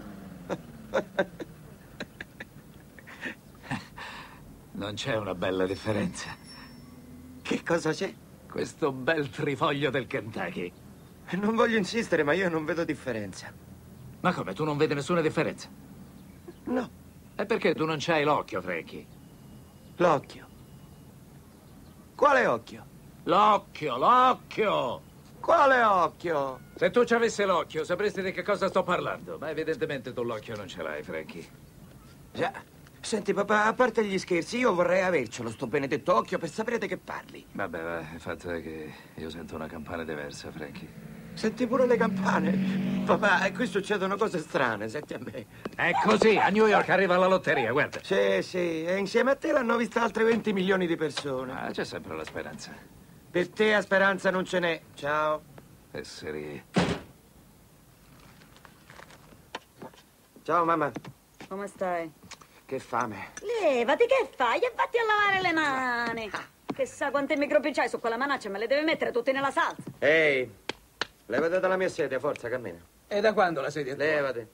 Non c'è una bella differenza. Che cosa c'è? Questo bel trifoglio del Kentucky. Non voglio insistere, ma io non vedo differenza. Ma come, tu non vedi nessuna differenza? No. E perché tu non c'hai l'occhio, Frankie? L'occhio? Quale occhio? L'occhio! Quale occhio? Se tu ci avessi l'occhio, sapresti di che cosa sto parlando. Ma evidentemente tu l'occhio non ce l'hai, Frankie. Già. Senti, papà, a parte gli scherzi, io vorrei avercelo, sto benedetto occhio, per sapere di che parli. Vabbè, va, il fatto è che io sento una campana diversa, Frankie. Senti pure le campane. Papà, qui succedono cose strane, senti a me. È così, a New York arriva la lotteria, guarda. Sì, sì, e insieme a te l'hanno vista altre 20 milioni di persone. Ah, c'è sempre la speranza. Per te a speranza non ce n'è. Ciao. Esseri. Ciao, mamma. Come stai? Che fame. Levati, che fai? E vatti a lavare le mani. Che sa quante microbi c'hai su quella manaccia, me le deve mettere tutte nella salsa. Ehi, levati dalla mia sedia, forza, cammina. E da quando la sedia? Levati.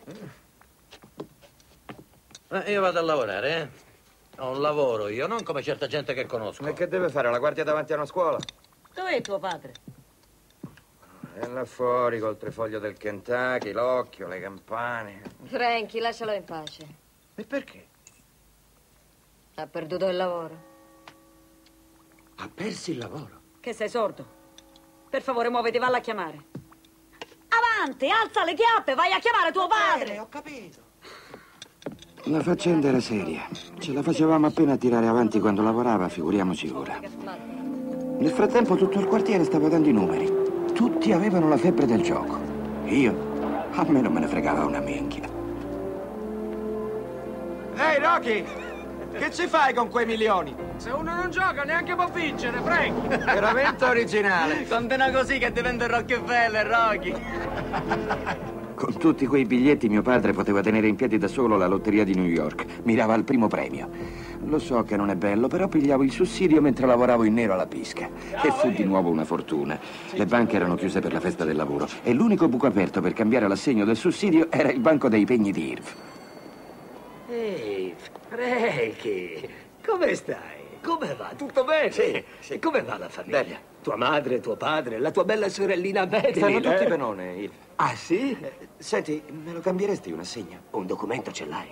Io vado a lavorare, eh? Ho un lavoro io, non come certa gente che conosco. E che deve fare? La guardia davanti a una scuola? Dov'è tuo padre? È là fuori col trifoglio del Kentucky, l'occhio, le campane. Frankie, lascialo in pace. E perché? Ha perduto il lavoro. Ha perso il lavoro? Che sei sordo? Per favore, muoviti, valla a chiamare. Avanti, alza le chiappe, vai a chiamare tuo padre. Ho capito. La faccenda era seria. Ce la facevamo appena a tirare avanti quando lavorava, figuriamoci ora. Nel frattempo tutto il quartiere stava dando i numeri. Tutti avevano la febbre del gioco. Io? A me non me ne fregava una minchia. Ehi, Rocky! Che ci fai con quei milioni? Se uno non gioca neanche può vincere, Frank! Veramente originale. Continua così che diventa Rockefeller, Rocky. Con tutti quei biglietti mio padre poteva tenere in piedi da solo la lotteria di New York. Mirava al primo premio. Lo so che non è bello, però pigliavo il sussidio mentre lavoravo in nero alla pisca. E fu di nuovo una fortuna. Le banche erano chiuse per la festa del lavoro e l'unico buco aperto per cambiare l'assegno del sussidio era il banco dei pegni di Irv. Ehi, Frankie, come stai? Come va? Tutto bene? Sì, sì. Come va la famiglia? Bene. Tua madre, tuo padre, la tua bella sorellina Madeline? Stanno tutti benone, Irv. Ah, sì? Senti, me lo cambieresti un assegno? Un documento ce l'hai?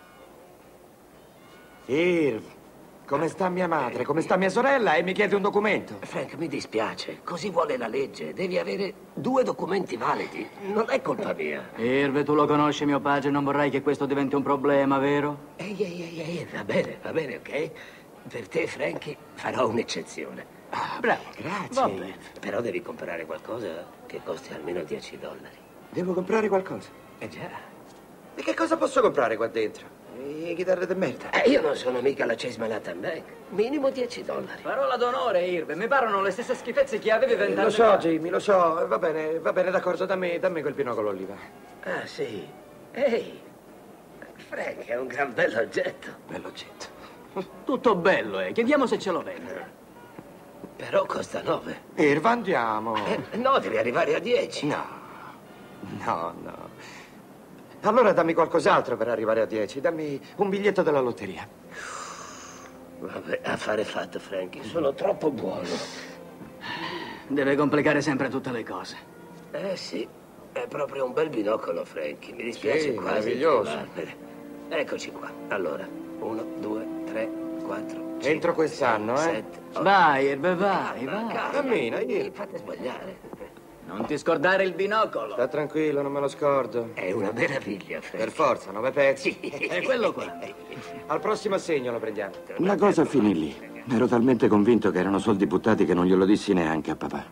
Irv, come sta mia madre, come sta mia sorella e mi chiede un documento? Frank, mi dispiace, così vuole la legge. Devi avere 2 documenti validi. Non è colpa mia. Irv, tu lo conosci mio padre, non vorrai che questo diventi un problema, vero? Ehi, va bene, ok? Per te, Frankie, farò un'eccezione. Ah, Bravo. Grazie. Va bene. Però devi comprare qualcosa che costi almeno $10. Devo comprare qualcosa? Eh già. E che cosa posso comprare qua dentro? Le chitarre di merda. Io non sono mica la Chase Manhattan Bank. Minimo $10. Parola d'onore, Irv. Mi parlano le stesse schifezze che avevi 20 anni Lo so, fa. Jimmy, lo so. Va bene, d'accordo. Dammi quel binocolo oliva. Ah, sì. Ehi, Frank è un gran bell'oggetto. Bell'oggetto. Tutto bello, Chiediamo se ce lo vende. Però costa 9. Irv, andiamo. No, devi arrivare a 10. No. Allora dammi qualcos'altro per arrivare a 10. Dammi un biglietto della lotteria. Vabbè, affare fatto, Frankie. Sono troppo buono. Deve complicare sempre tutte le cose. Sì. È proprio un bel binocolo, Frankie. Mi dispiace Sì, quasi. meraviglioso. Eccoci qua. Allora, 1, 2, 3, 4, 5, Entro quest'anno, 7, 8. Vai, Irv, vai. Cammina, Mi fate sbagliare. Non ti scordare il binocolo. Sta tranquillo, non me lo scordo. È una meraviglia, Frankie. Per forza, 9 pezzi. È quello qua. Al prossimo assegno lo prendiamo. La cosa finì lì. Ero talmente convinto che erano soldi buttati che non glielo dissi neanche a papà.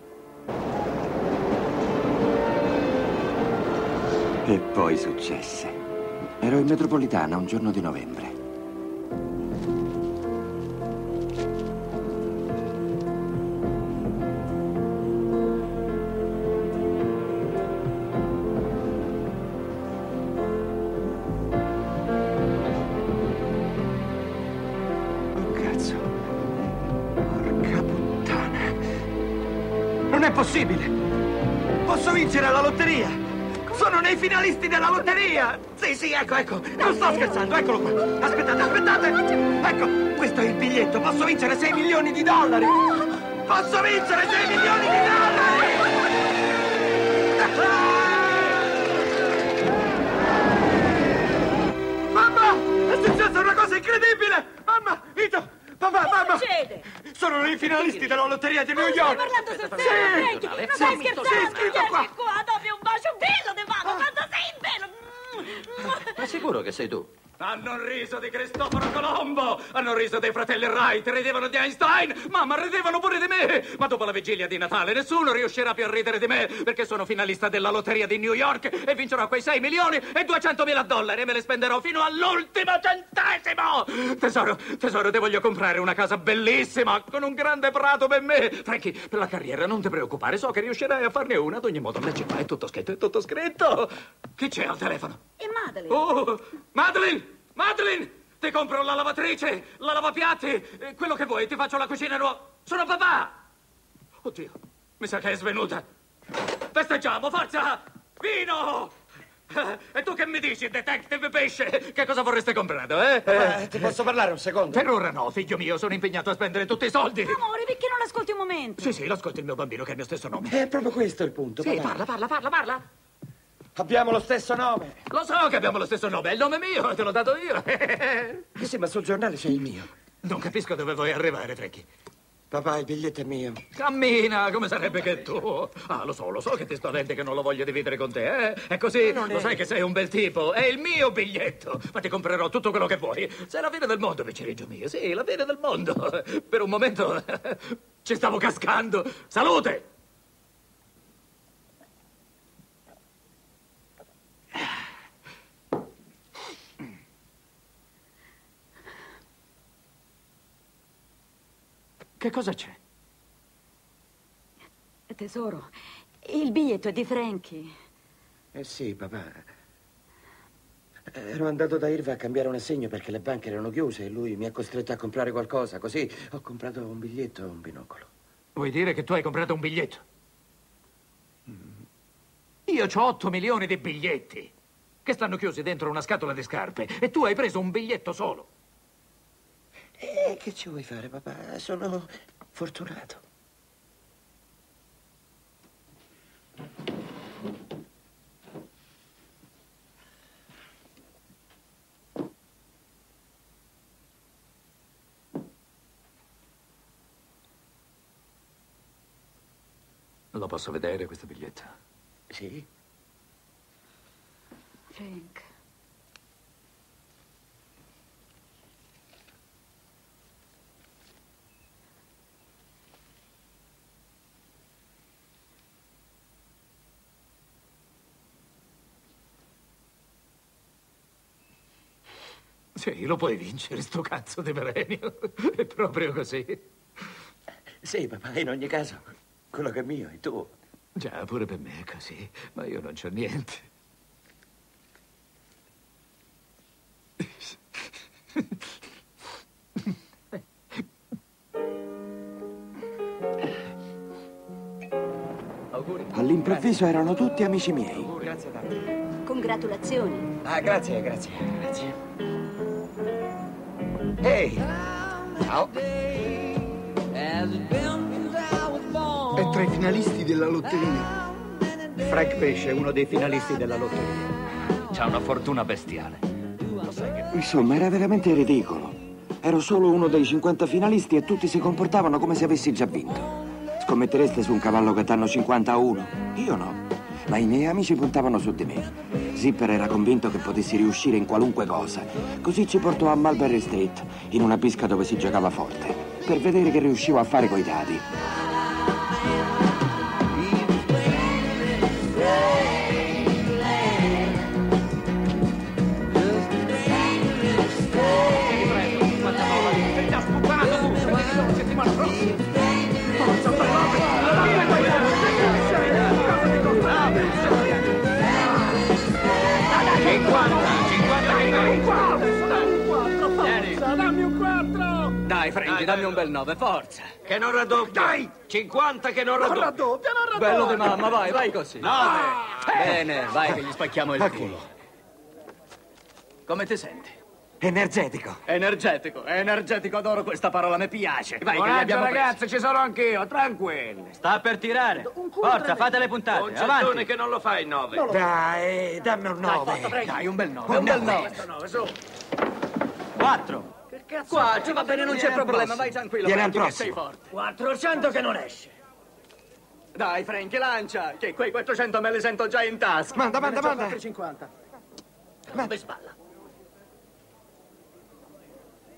E poi successe. Ero in metropolitana un giorno di novembre. Oh, cazzo. Porca puttana. Non è possibile! Posso vincere la lotteria! Sono nei finalisti della lotteria! Sì, ecco. Non sto scherzando, eccolo qua. Aspettate. Ecco, questo è il biglietto. Posso vincere $6 milioni! Posso vincere $6 milioni! Mamma! È successa una cosa incredibile! Mamma! Vito! Mamma! Succede? Sono nei finalisti della lotteria di New Stai York! parlando sul serio, Frankie? Non stai scherzando? Sì, scritto qua! Dammi un bacio bello, te vado, quanto sei bello! Ma sicuro che sei tu? Hanno riso di Cristoforo Colombo, hanno riso dei fratelli Wright, ridevano di Einstein, mamma, ridevano pure di me. Ma dopo la vigilia di Natale nessuno riuscirà più a ridere di me, perché sono finalista della lotteria di New York e vincerò quei 6 milioni e 200.000 dollari e me le spenderò fino all'ultimo centesimo. Tesoro, ti voglio comprare una casa bellissima, con un grande prato per me. Frankie, per la carriera non ti preoccupare, so che riuscirai a farne una. Ad ogni modo, leggi qua, è tutto scritto, è tutto scritto. Chi c'è al telefono? E Madeline? Oh, Madeline, ti compro la lavatrice, la lavapiatti, quello che vuoi, ti faccio la cucina nuova. Sono papà! Oddio, mi sa che è svenuta. Festeggiamo, forza! Vino! E tu che mi dici, Detective Pesce? Che cosa vorreste comprare, eh? Ti posso parlare un secondo? Per ora no, figlio mio, sono impegnato a spendere tutti i soldi. Amore, perché non ascolti un momento? Sì, l'ascolti il mio bambino che ha il mio stesso nome. È proprio questo il punto. Sì, papà. parla. Abbiamo lo stesso nome. Lo so che abbiamo lo stesso nome, è il nome mio, te l'ho dato io. Sì, ma sul giornale c'è il mio. Non capisco dove vuoi arrivare, Frankie. Papà, il biglietto è mio. Cammina, come sarebbe che tu? Ah, lo so che ti spaventi che non lo voglio dividere con te, eh? È così, lo sai che sei un bel tipo. È il mio biglietto, ma ti comprerò tutto quello che vuoi. Sei la fine del mondo, vicinaggio mio, sì, la fine del mondo. Per un momento ci stavo cascando. Salute! Che cosa c'è? Tesoro, il biglietto è di Frankie. Sì, papà. Ero andato da Irva a cambiare un assegno perché le banche erano chiuse e lui mi ha costretto a comprare qualcosa. Così ho comprato un biglietto e un binocolo. Vuoi dire che tu hai comprato un biglietto? Io ho 8 milioni di biglietti che stanno chiusi dentro una scatola di scarpe e tu hai preso un biglietto solo. Che ci vuoi fare, papà? Sono fortunato. Lo posso vedere questo biglietto? Sì. Frank. Sì, lo puoi vincere, sto cazzo di premio. È proprio così. Sì, papà, in ogni caso, quello che è mio è tuo. Già, pure per me è così, ma io non c'ho niente. All'improvviso erano tutti amici miei. Grazie tante. Congratulazioni. Ah, grazie. Ehi! Ciao! È tra i finalisti della lotteria. Frank Pesce è uno dei finalisti della lotteria. C'ha una fortuna bestiale. Insomma, era veramente ridicolo. Ero solo uno dei 50 finalisti e tutti si comportavano come se avessi già vinto. Scommettereste su un cavallo che danno 50 a 1? Io no. Ma i miei amici puntavano su di me. Zipper era convinto che potessi riuscire in qualunque cosa. Così ci portò a Mulberry State, in una pisca dove si giocava forte, per vedere che riuscivo a fare coi dadi. Dammi un 4! Dai, Frankie, dammi un bel 9, forza. Che non raddoppia. Dai! 50 che non raddoppia. Bello di mamma, vai così. 9. Bene, vai che gli spacchiamo il culo. Come ti senti? Energetico. Energetico, adoro questa parola, mi piace. Vai, che li abbiamo ragazzi, ci sono anch'io, tranquilli. Sta per tirare. Forza, fate le puntate, Un gettone che non lo fa il 9. Dai, dammi un 9. Dai, un bel 9, un bel 9. 4. Che cazzo? 4, va bene, non c'è problema, vai tranquillo, Vieni al Frankie, che sei prossimo. forte. 400 che non esce. Dai, Frankie, lancia, che quei 400 me li sento già in tasca. Manda. 50. Dove spalla?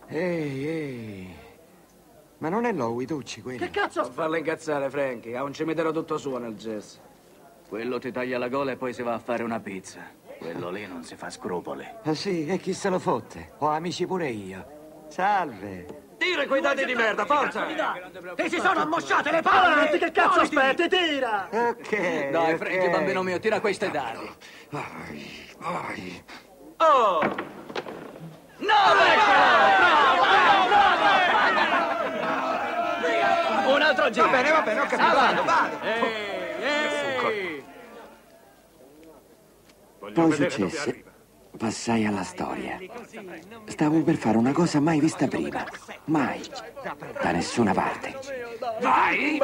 Ehi. Ma non è Lowy Ducci quello? Che cazzo? Non farlo incazzare, Frankie. Ha un cimitero tutto suo nel jazz. Quello ti taglia la gola e poi si va a fare una pizza. Quello lì non si fa scrupoli. Ah sì? E chi se lo fotte? Ho amici pure io. Salve. Tira quei dadi di merda, forza! Ti si sono ammosciate le palle! Avanti, che cazzo aspetti? Tira! Ok. Dai, Frankie, bambino mio, tira queste dadi. Vai. Oh! No! Un altro giro. Va bene, ho capito. Vado. Ehi! Poi successe. Passai alla storia. Stavo per fare una cosa mai vista prima. Mai. Da nessuna parte. Vai!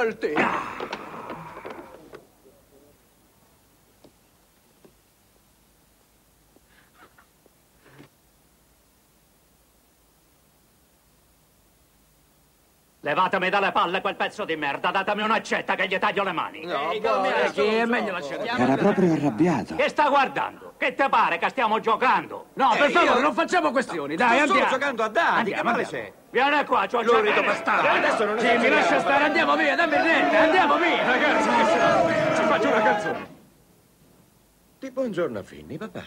Levatemi dalle palle quel pezzo di merda, datemi un'accetta che gli taglio le mani. No, è meglio lasciare. Era proprio arrabbiato. Che sta guardando? Che te pare che stiamo giocando? No, per favore, non facciamo questioni, dai, Sto andiamo. solo giocando a dadi, che male c'è? Vieni qua, c'ho Lurido bastardo. Adesso non Sì, mi lascia stare, andiamo via, dammi niente, andiamo via. Ragazzi, ci faccio una canzone. Di buongiorno a Finny, papà.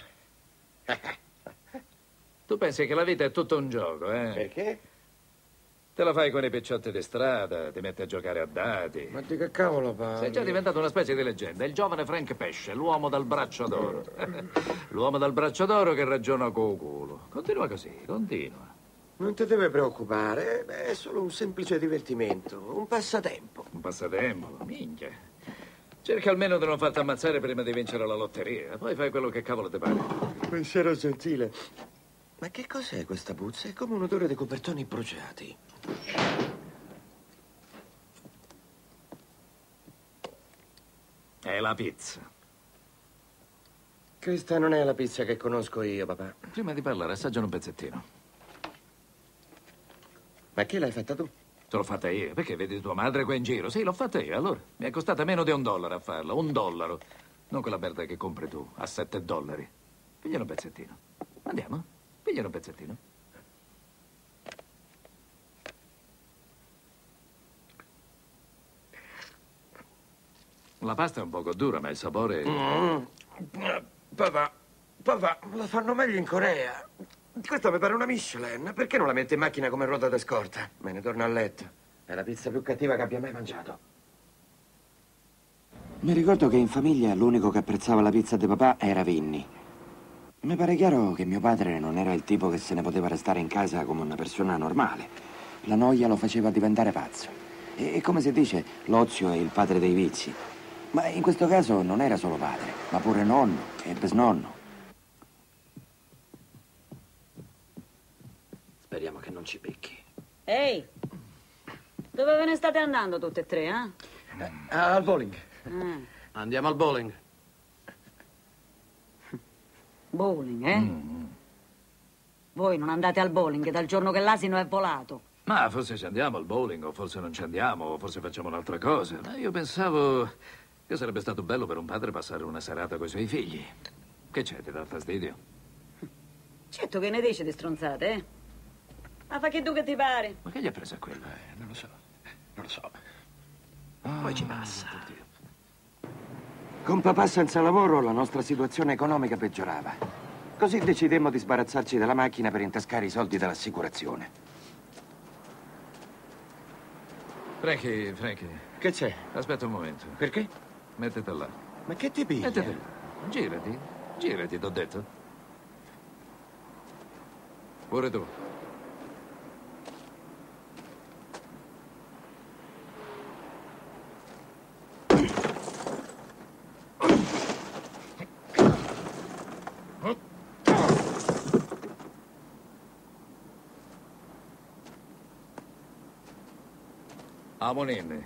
Tu pensi che la vita è tutto un gioco, eh? Perché? Te la fai con i picciotti di strada, ti metti a giocare a dadi. Ma di che cavolo parli? Sei già diventato una specie di leggenda. Il giovane Frank Pesce, l'uomo dal braccio d'oro. L'uomo dal braccio d'oro che ragiona col culo. Continua così, continua. Non ti deve preoccupare, è solo un semplice divertimento, un passatempo. Un passatempo, minchia. Cerca almeno di non farti ammazzare prima di vincere la lotteria. Poi fai quello che cavolo ti pare. Pensiero gentile. Ma che cos'è questa puzza? È come un odore di copertoni bruciati. È la pizza. Questa non è la pizza che conosco io, papà. Prima di parlare, assaggiano un pezzettino. Ma che l'hai fatta tu? Te l'ho fatta io. Perché vedi tua madre qua in giro? Sì, l'ho fatta io. Allora, mi è costata meno di $1 a farla. $1. Non quella merda che compri tu, a $7. Pigliano un pezzettino. Andiamo? Pigliano un pezzettino. La pasta è un poco dura, ma il sapore... Papà, la fanno meglio in Corea. Questa mi pare una Michelin. Perché non la mette in macchina come ruota da scorta? Me ne torno a letto. È la pizza più cattiva che abbia mai mangiato. Mi ricordo che in famiglia l'unico che apprezzava la pizza di papà era Vinny. Mi pare chiaro che mio padre non era il tipo che se ne poteva restare in casa come una persona normale. La noia lo faceva diventare pazzo. E come si dice, l'ozio è il padre dei vizi. Ma in questo caso non era solo padre, ma pure nonno e bisnonno. Speriamo che non ci becchi. Ehi, dove ve ne state andando tutte e tre, eh? Al bowling. Andiamo al bowling. Bowling, eh? Voi non andate al bowling dal giorno che l'asino è volato. Ma forse ci andiamo al bowling, o forse non ci andiamo, o forse facciamo un'altra cosa. Ma io pensavo che sarebbe stato bello per un padre passare una serata con i suoi figli. Che c'è, ti dà fastidio? Certo che ne dici di stronzate, eh? Ma fa che tu che ti pare? Ma che gli ha preso a quello? Non lo so. Poi ci passa. Con papà senza lavoro la nostra situazione economica peggiorava. Così decidemmo di sbarazzarci della macchina per intascare i soldi dell'assicurazione. Frankie. Che c'è? Aspetta un momento. Perché? Mettete là. Ma che ti piglia? Mettete là. Girati, t'ho detto. Pure tu. Amonin.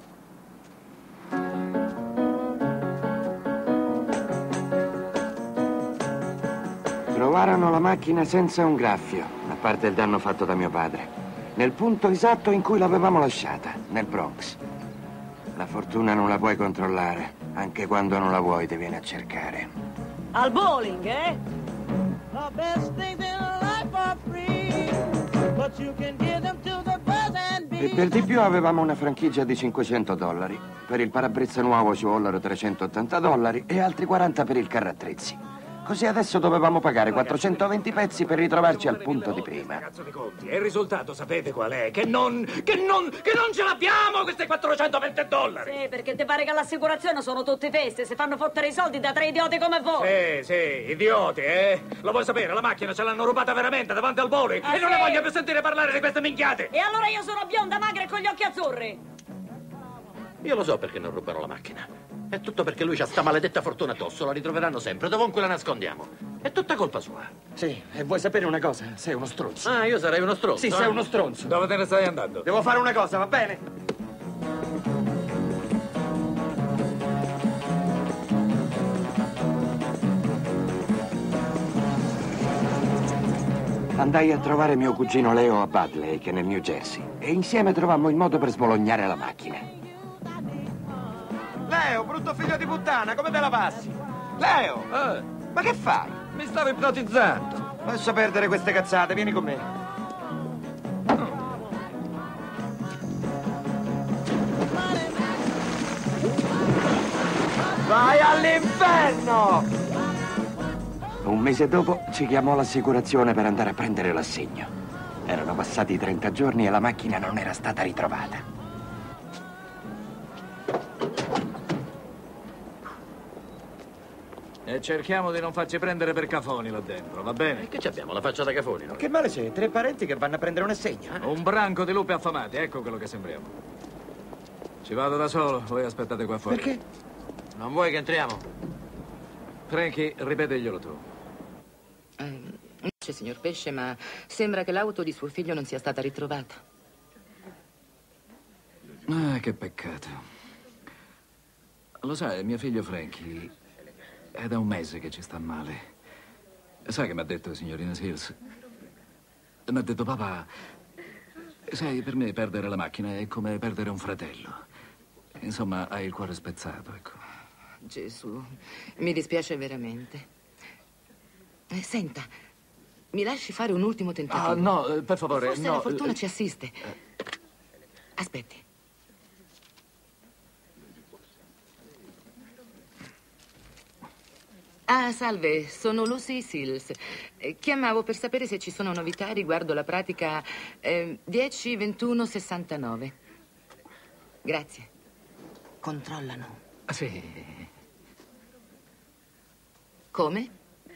Trovarono la macchina senza un graffio, a parte il danno fatto da mio padre, nel punto esatto in cui l'avevamo lasciata, nel Bronx. La fortuna non la puoi controllare, anche quando non la vuoi ti viene a cercare. Al bowling, eh? The best things in life are free, but E per di più avevamo una franchigia di $500. Per il parabrezza nuovo ci vollero $380 e altri 40 per il carro attrezzi. Così adesso dovevamo pagare 420 pezzi per ritrovarci al punto di prima. Cazzo di conti. E il risultato sapete qual è? Che non ce l'abbiamo questi $420! Sì, perché ti pare che all'assicurazione sono tutti feste, si fanno fottere i soldi da 3 idioti come voi. Sì, idioti, eh? Lo vuoi sapere? La macchina ce l'hanno rubata veramente davanti al volo e non ne voglio più sentire parlare di queste minchiate! E allora io sono bionda, magra e con gli occhi azzurri. Io lo so perché non rubano la macchina. È tutto perché lui c'ha sta maledetta fortuna addosso, la ritroveranno sempre, dovunque la nascondiamo. È tutta colpa sua. Sì, e vuoi sapere una cosa? Sei uno stronzo. Ah, io sarei uno stronzo. Sì, sei uno stronzo. Dove te ne stai andando? Devo fare una cosa, va bene? Andai a trovare mio cugino Leo a Bad Lake, nel New Jersey, e insieme trovammo il modo per smolognare la macchina. Leo, brutto figlio di puttana, come te la passi? Leo! Ma che fai? Mi stavo ipnotizzando. Lascia perdere queste cazzate, vieni con me. Vai all'inferno! Un mese dopo ci chiamò l'assicurazione per andare a prendere l'assegno. Erano passati 30 giorni e la macchina non era stata ritrovata. E cerchiamo di non farci prendere per cafoni là dentro, va bene? E che ci abbiamo, la faccia da cafoni, no? Che male c'è? 3 parenti che vanno a prendere un assegno. Un branco di lupi affamati, ecco quello che sembriamo. Ci vado da solo, voi aspettate qua fuori. Perché? Non vuoi che entriamo? Frankie, ripeteglielo tu. C'è, signor Pesce, ma sembra che l'auto di suo figlio non sia stata ritrovata. Ah, che peccato. Lo sai, mio figlio Frankie è da un mese che ci sta male. Sai che mi ha detto, signorina Seals? Mi ha detto, papà, sai, per me perdere la macchina è come perdere un fratello. Insomma, hai il cuore spezzato, ecco. Gesù, mi dispiace veramente. Senta, mi lasci fare un ultimo tentativo? Ah, no, per favore, Forse no. la fortuna ci assiste. Aspetti. Ah, salve, sono Lucy Seals. Chiamavo per sapere se ci sono novità riguardo la pratica 10-21-69. Grazie. Controllano. Sì. Come?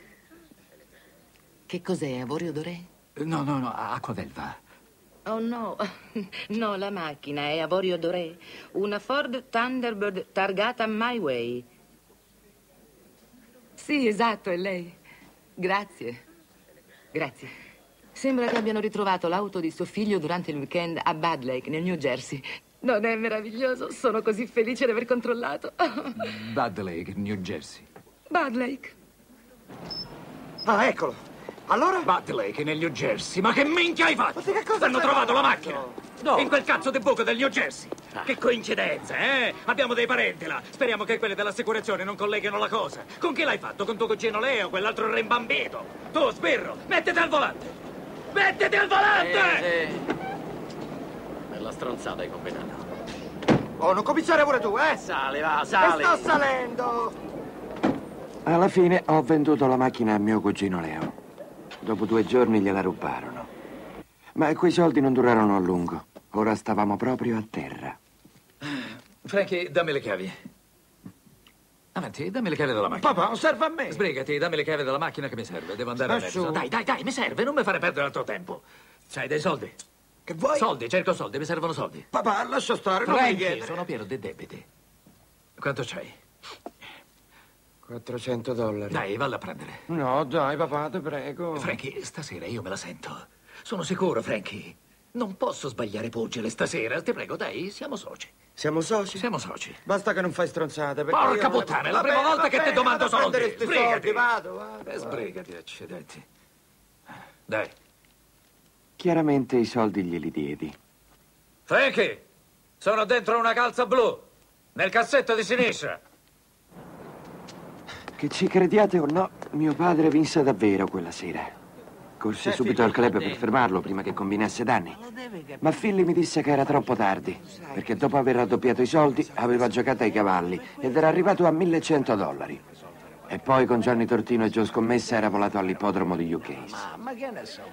Che cos'è, avorio doré? No, acqua d'elva. Oh no, no, la macchina è avorio doré. Una Ford Thunderbird targata My Way. Sì, esatto, è lei. Grazie. Grazie. Sembra che abbiano ritrovato l'auto di suo figlio durante il weekend a Bad Lake, nel New Jersey. Non è meraviglioso? Sono così felice di aver controllato. Bad Lake, New Jersey. Bad Lake. Ah, eccolo. Allora? Bad Lake, nel New Jersey. Ma che minchia hai fatto? Ma che cosa hanno stai trovato la facendo? macchina. No. In quel cazzo di buco del New Jersey. Che coincidenza, eh? Abbiamo dei parenti là. Speriamo che quelli dell'assicurazione non colleghino la cosa. Con chi l'hai fatto? Con tuo cugino Leo, quell'altro rimbambito? Tu, sbirro, mettiti al volante. Mettiti al volante! Bella stronzata hai combinato. Oh, non cominciare pure tu, eh? Sali, va, sali. E sto salendo! Alla fine ho venduto la macchina a mio cugino Leo. Dopo 2 giorni gliela rubarono. Ma quei soldi non durarono a lungo. Ora stavamo proprio a terra. Frankie, dammi le chiavi. Avanti, dammi le chiavi della macchina. Papà, serve a me. Sbrigati, dammi le chiavi della macchina che mi serve. Devo andare a Su. letto. Dai, mi serve. Non mi fare perdere altro tempo. C'hai dei soldi? Che vuoi? Soldi, cerco soldi, mi servono soldi. Papà, lascia stare, non mi Frankie, chiedere. sono pieno di debiti. Quanto c'hai? $400. Dai, valla a prendere. No, dai, papà, te prego. Frankie, stasera io me la sento. Sono sicuro, Frankie. Non posso sbagliare pugile stasera. Ti prego, dai, siamo soci. Siamo soci? Siamo soci. Basta che non fai stronzate. perché Porca io- puttana, è la Va prima bene, volta va che ti bene, domando vado a soldi. prendere sti Sbrigati. soldi, vado. Sbrigati, accidenti. Dai. Chiaramente i soldi glieli diedi. Frankie, sono dentro una calza blu. Nel cassetto di sinistra. Che ci crediate o no, mio padre vinse davvero quella sera. Corsi subito al club per fermarlo prima che combinasse danni. Ma Philly mi disse che era troppo tardi, perché dopo aver raddoppiato i soldi aveva giocato ai cavalli ed era arrivato a $1.100. E poi con Gianni Tortino e Joe Scommessa era volato all'ippodromo di UK. Ma che ne so?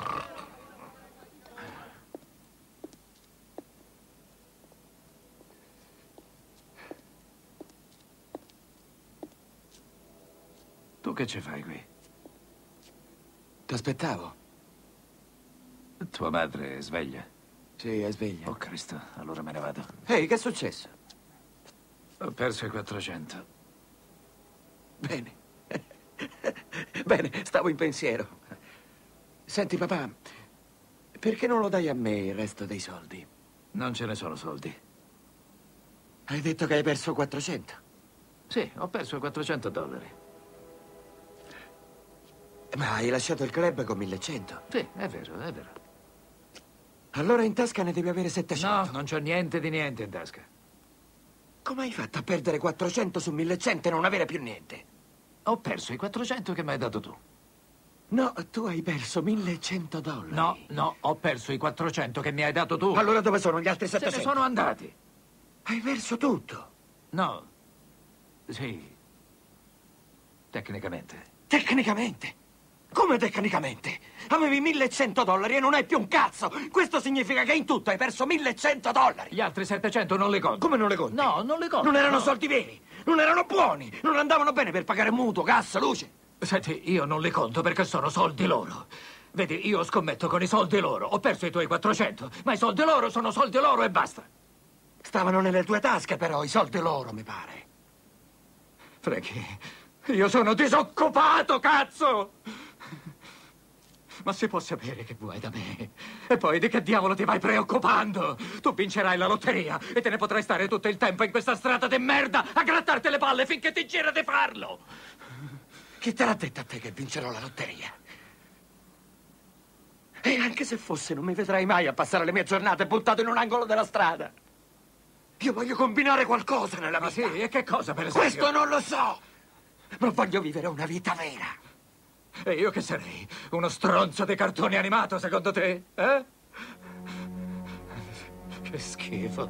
Tu che ci fai qui? T'aspettavo. Tua madre è sveglia? Sì, è sveglia. Oh Cristo, allora me ne vado. Ehi, che è successo? Ho perso i 400. Bene. Bene, stavo in pensiero. Senti, papà, perché non lo dai a me il resto dei soldi? Non ce ne sono soldi. Hai detto che hai perso 400. Sì, ho perso $400. Ma hai lasciato il club con 1.100. Sì, è vero, è vero. Allora in tasca ne devi avere 700. No, non c'ho niente di niente in tasca. Come hai fatto a perdere 400 su 1.100 e non avere più niente? Ho perso i 400 che mi hai dato tu. No, tu hai perso $1.100. No, ho perso i 400 che mi hai dato tu. Allora dove sono gli altri 700? Se ne sono andati. Hai perso tutto? No. Sì. Tecnicamente. Tecnicamente? Come tecnicamente? Avevi $1.100 e non hai più un cazzo! Questo significa che in tutto hai perso $1.100! Gli altri 700 non li conto. Come non li conti? No, non li conto. Non erano soldi veri, non erano buoni, non andavano bene per pagare mutuo, gas, luce. Senti, io non li conto perché sono soldi loro. Vedi, io scommetto con i soldi loro. Ho perso i tuoi 400, ma i soldi loro sono soldi loro e basta. Stavano nelle tue tasche però, i soldi loro, mi pare. Frankie, io sono disoccupato, cazzo! Ma si può sapere che vuoi da me? E poi di che diavolo ti vai preoccupando? Tu vincerai la lotteria e te ne potrai stare tutto il tempo in questa strada di merda a grattarti le palle finché ti gira di farlo. Chi te l'ha detto a te che vincerò la lotteria? E anche se fosse, non mi vedrai mai a passare le mie giornate buttato in un angolo della strada. Io voglio combinare qualcosa nella vita. Ma sì, e che cosa, per esempio? Questo non lo so! Ma voglio vivere una vita vera. E io che sarei? Uno stronzo di cartone animato, secondo te? Eh? Che schifo.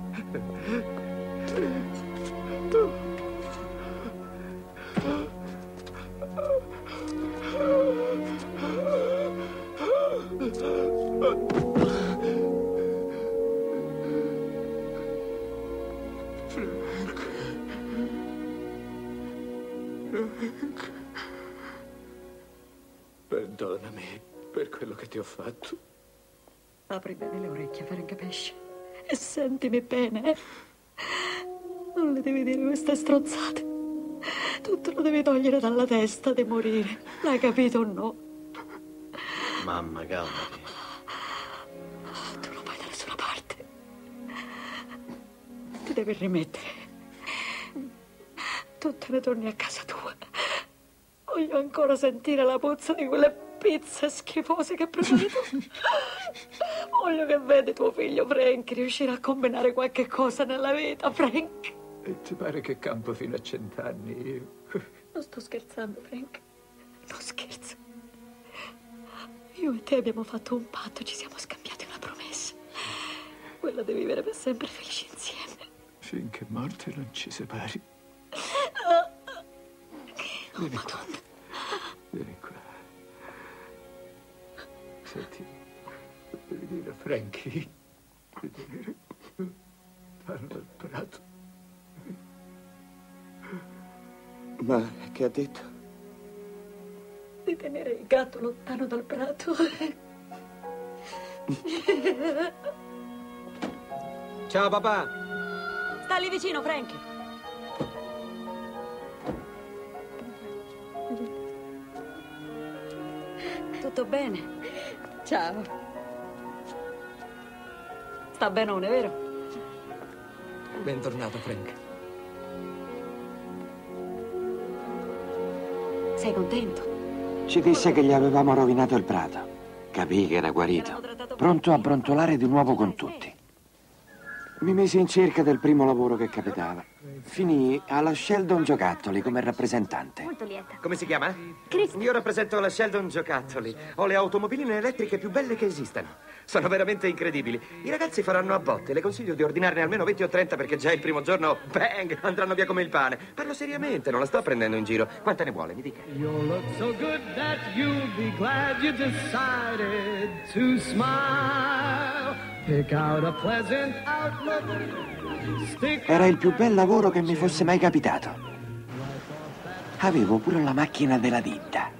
Frank. Perdonami per quello che ti ho fatto. Apri bene le orecchie, Frank Pesce, e sentimi bene. Non le devi dire queste strozzate. Tu te lo devi togliere dalla testa di morire. L'hai capito o no? Mamma, calmati. Tu non vai da nessuna parte. Ti devi rimettere. Tu te ne torni a casa tua. Voglio ancora sentire la puzza di quelle pizze schifose che prepari tu. Voglio che vedi tuo figlio Frank riuscire a combinare qualche cosa nella vita, Frank. E ti pare che campo fino a 100 anni io? Non sto scherzando, Frank. Non scherzo. Io e te abbiamo fatto un patto, ci siamo scambiati una promessa. Quella di vivere per sempre felici insieme. Finché morte non ci separi. Oh, Madonna. Vieni qua. Senti, devi dire a Frankie di tenere lontano dal prato. Ma che ha detto? Di tenere il gatto lontano dal prato. Ciao papà. Sta lì vicino, Frankie. Tutto bene? Ciao. Sta benone, vero? Bentornato, Frank. Sei contento? Ci disse che gli avevamo rovinato il prato. Capì che era guarito, pronto a brontolare di nuovo con tutti. Mi misi in cerca del primo lavoro che capitava. Finii alla Sheldon Giocattoli come rappresentante. Molto lieta. Come si chiama? Cristi. Io rappresento la Sheldon Giocattoli. Ho le automobiline elettriche più belle che esistano. Sono veramente incredibili. I ragazzi faranno a botte. Le consiglio di ordinarne almeno 20 o 30 perché già il primo giorno, bang, andranno via come il pane. Parlo seriamente, non la sto prendendo in giro. Quante ne vuole, mi dica? You look so good that you'll be glad you decided to smile. Pick out a pleasant outlook. Stick Era il più bel lavoro che mi fosse mai capitato. Avevo pure la macchina della ditta.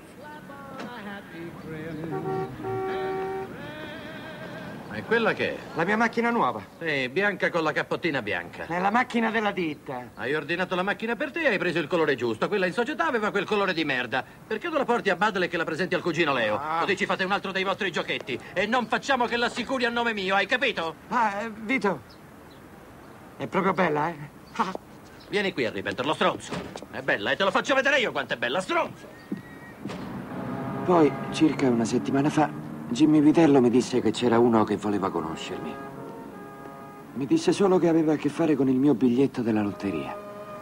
E quella che è? La mia macchina nuova. Sì, bianca con la cappottina bianca. È la macchina della ditta. Hai ordinato la macchina per te e hai preso il colore giusto. Quella in società aveva quel colore di merda. Perché non la porti a Badle che la presenti al cugino Leo? Così ci fate un altro dei vostri giochetti. E non facciamo che l'assicuri a nome mio, hai capito? Vito. È proprio bella, eh? Vieni qui a ripeterlo, stronzo. È bella e te lo faccio vedere io quanto è bella, stronzo. Poi, circa una settimana fa, Jimmy Vitello mi disse che c'era uno che voleva conoscermi. Mi disse solo che aveva a che fare con il mio biglietto della lotteria.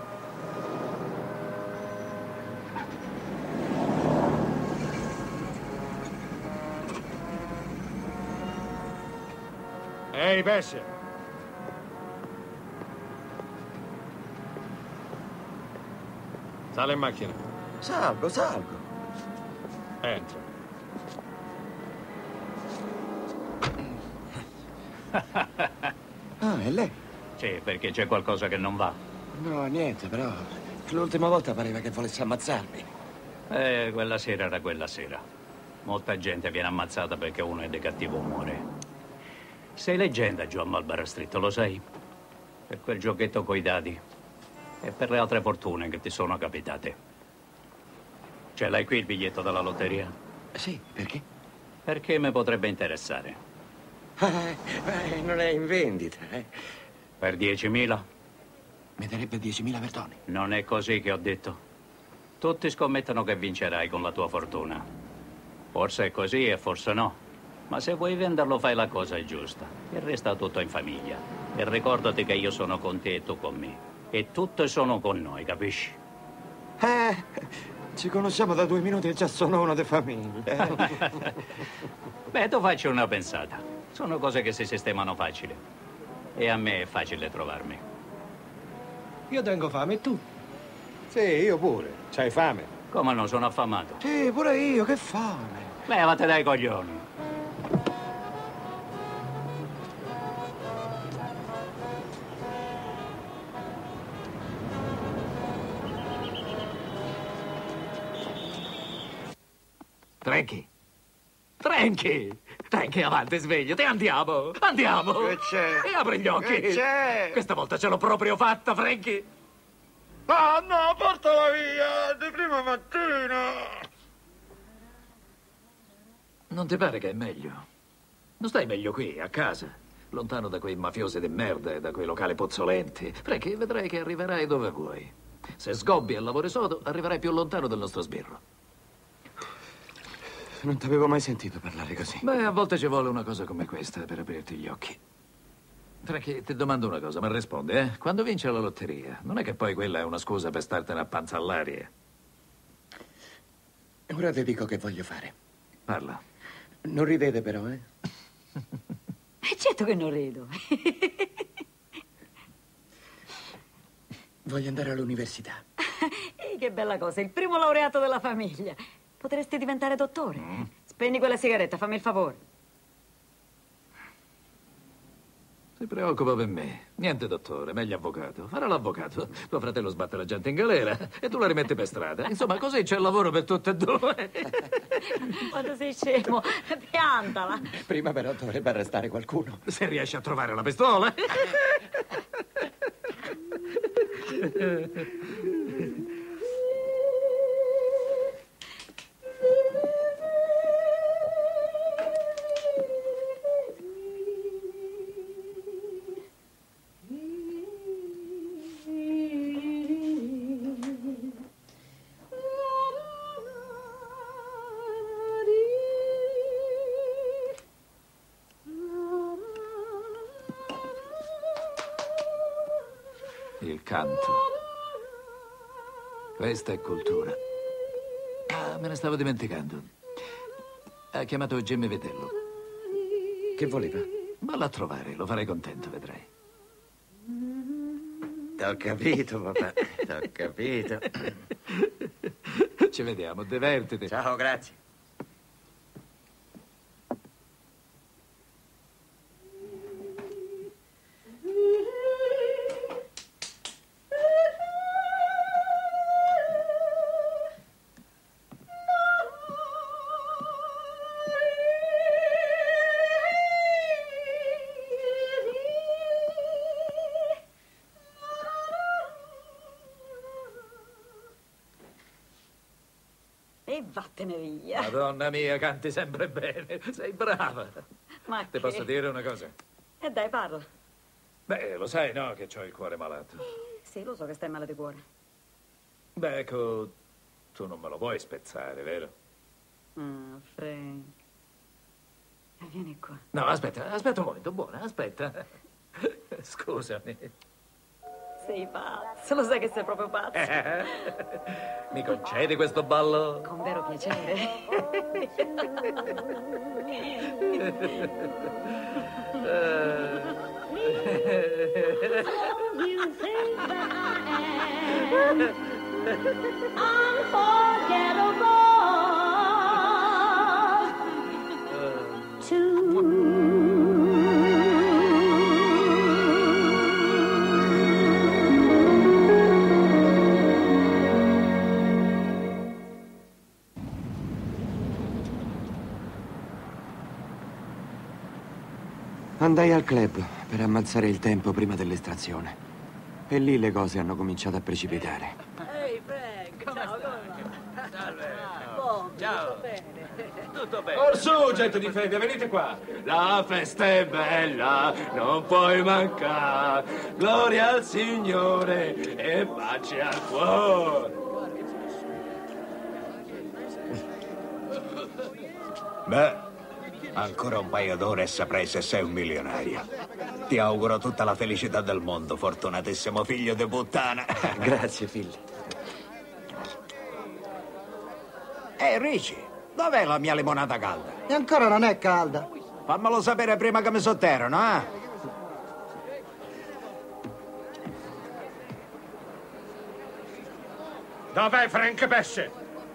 Ehi, Pesce! Sale in macchina. Salgo. Entra. Ah, è lei? Sì, perché c'è qualcosa che non va. No, niente, però l'ultima volta pareva che volesse ammazzarmi. Quella sera era quella sera. Molta gente viene ammazzata perché uno è di cattivo umore. Sei leggenda, John Malbara-Street, lo sai? Per quel giochetto coi dadi e per le altre fortune che ti sono capitate. Ce l'hai qui il biglietto della lotteria? Sì, perché? Perché mi potrebbe interessare. Non è in vendita, eh? Per 10.000? Mi darebbe 10.000 verdoni. Non è così che ho detto. Tutti scommettono che vincerai con la tua fortuna. Forse è così e forse no. Ma se vuoi venderlo fai la cosa giusta. E resta tutto in famiglia. E ricordati che io sono con te e tu con me. E tutti sono con noi, capisci? Ci conosciamo da 2 minuti e già sono uno di famiglia. Beh, tu facci una pensata. Sono cose che si sistemano facile. E a me è facile trovarmi. Io tengo fame, e tu? Sì, io pure. C'hai fame? Come non sono affamato? Sì, pure io, che fame. Levate dai coglioni. Frankie, avanti, svegliati, andiamo! Che c'è? E apri gli occhi! Che c'è? Questa volta ce l'ho proprio fatta, Frankie! Ah, no, portala via, di prima mattina! Non ti pare che è meglio? Non stai meglio qui, a casa, lontano da quei mafiosi di merda e da quei locali puzzolenti? Frankie, vedrai che arriverai dove vuoi. Se sgobbi e lavori sodo, arriverai più lontano del nostro sbirro. Non t'avevo mai sentito parlare così. Beh, a volte ci vuole una cosa come questa per aprirti gli occhi. Frankie, ti domando una cosa, ma rispondi, eh? Quando vinci la lotteria, non è che poi quella è una scusa per startene a panza all'aria? Ora ti dico che voglio fare. Parla. Non ridete però, eh? Certo che non rido. Voglio andare all'università. Che bella cosa, il primo laureato della famiglia. Potresti diventare dottore. Spegni quella sigaretta, fammi il favore. Si preoccupa per me. Niente dottore, meglio avvocato. Farà l'avvocato. Tuo fratello sbatte la gente in galera e tu la rimetti per strada. Insomma, così c'è lavoro per tutte e due. Quando sei scemo, piantala. Prima però dovrebbe arrestare qualcuno. Se riesci a trovare la pistola. Il canto. Questa è cultura. Ah, me ne stavo dimenticando. Ha chiamato Jimmy Vitello. Che voleva? Vallo a trovare, lo farei contento, vedrai. T'ho capito, papà. T'ho capito. Ci vediamo, divertiti. Ciao, grazie. E vattene via. Madonna mia, canti sempre bene. Sei brava. Ma Ti posso dire una cosa? Dai, parla. Beh, lo sai, no, che ho il cuore malato. Sì, lo so che stai male di cuore. Beh, ecco, tu non me lo vuoi spezzare, vero? Ah, Frank. Vieni qua. No, aspetta un momento, buona, aspetta. Scusami. Sei pazzo, lo sai che sei proprio pazzo. Mi concedi questo ballo? Con vero piacere. Andai al club per ammazzare il tempo prima dell'estrazione. E lì le cose hanno cominciato a precipitare. Ehi, Frank, ciao, Salve. Ciao. Tutto bene. Orsù, gente di fede, venite qua. La festa è bella, non puoi mancare. Gloria al Signore e pace al cuore. Beh, ancora un paio d'ore e saprai se sei un milionario. Ti auguro tutta la felicità del mondo, fortunatissimo figlio di puttana. Grazie, figlio. Ehi, Ricci, dov'è la mia limonata calda? E ancora non è calda. Fammelo sapere prima che mi sotterrano, eh? Dov'è Frank Pesce?